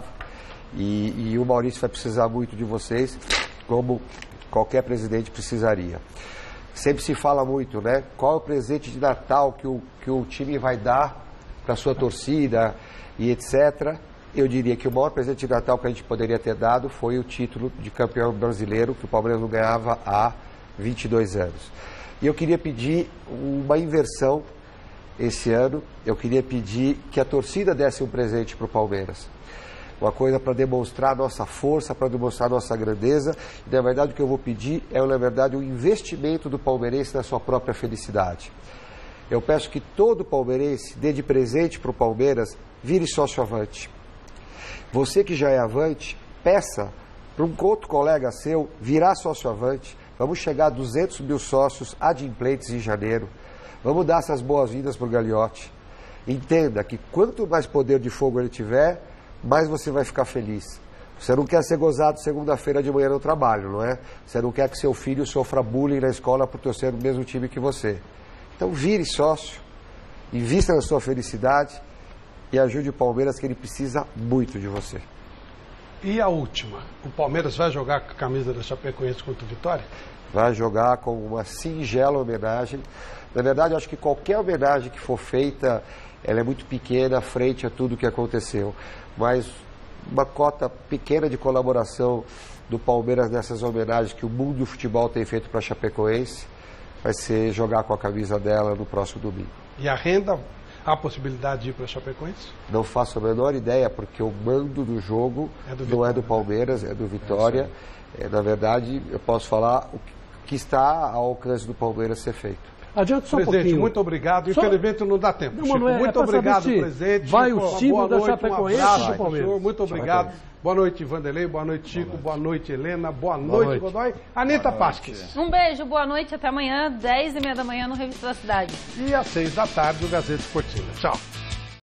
E, e o Maurício vai precisar muito de vocês, como qualquer presidente precisaria. Sempre se fala muito, né? Qual é o presente de Natal que o, que o time vai dar para a sua torcida e etcétera. Eu diria que o maior presente de Natal que a gente poderia ter dado foi o título de campeão brasileiro, que o Palmeiras não ganhava há vinte e dois anos. E eu queria pedir uma inversão esse ano. Eu queria pedir que a torcida desse um presente para o Palmeiras. Uma coisa para demonstrar nossa força, para demonstrar nossa grandeza. E, na verdade, o que eu vou pedir é, na verdade, um investimento do palmeirense na sua própria felicidade. Eu peço que todo palmeirense dê de presente para o Palmeiras, vire sócio avante. Você que já é avante, peça para um outro colega seu virar sócio avante. Vamos chegar a duzentos mil sócios adimplentes em janeiro. Vamos dar essas boas-vindas para o Gagliotti. Entenda que quanto mais poder de fogo ele tiver, mais você vai ficar feliz. Você não quer ser gozado segunda-feira de manhã no trabalho, não é? Você não quer que seu filho sofra bullying na escola por torcer no mesmo time que você. Então vire sócio, invista na sua felicidade e ajude o Palmeiras, que ele precisa muito de você. E a última, o Palmeiras vai jogar com a camisa da Chapecoense contra o Vitória? Vai jogar com uma singela homenagem. Na verdade, eu acho que qualquer homenagem que for feita, ela é muito pequena frente a tudo o que aconteceu. Mas uma cota pequena de colaboração do Palmeiras nessas homenagens que o mundo do futebol tem feito para a Chapecoense vai ser jogar com a camisa dela no próximo domingo. E a renda, há a possibilidade de ir para a Chapecoense? Não faço a menor ideia, porque o mando do jogo é do não é do Palmeiras, é do Vitória. É, na verdade, eu posso falar o que está ao alcance do Palmeiras ser feito. Adianta só um Presidente, pouquinho. muito obrigado. Só... Infelizmente não dá tempo. Não, Chico, não é, muito é obrigado, se presidente. vai Chico, o símbolo da noite, Chapecoense um abraço, do Palmeiras. senhor, muito obrigado. Boa noite, Vanderlei. Boa noite, Chico. Boa noite, Helena. Boa, boa noite, noite, Godoy. Anitta Pasques. Um beijo, boa noite. Até amanhã, dez e meia da manhã no Revista da Cidade. E às seis da tarde, o Gazeta Esportiva. Tchau.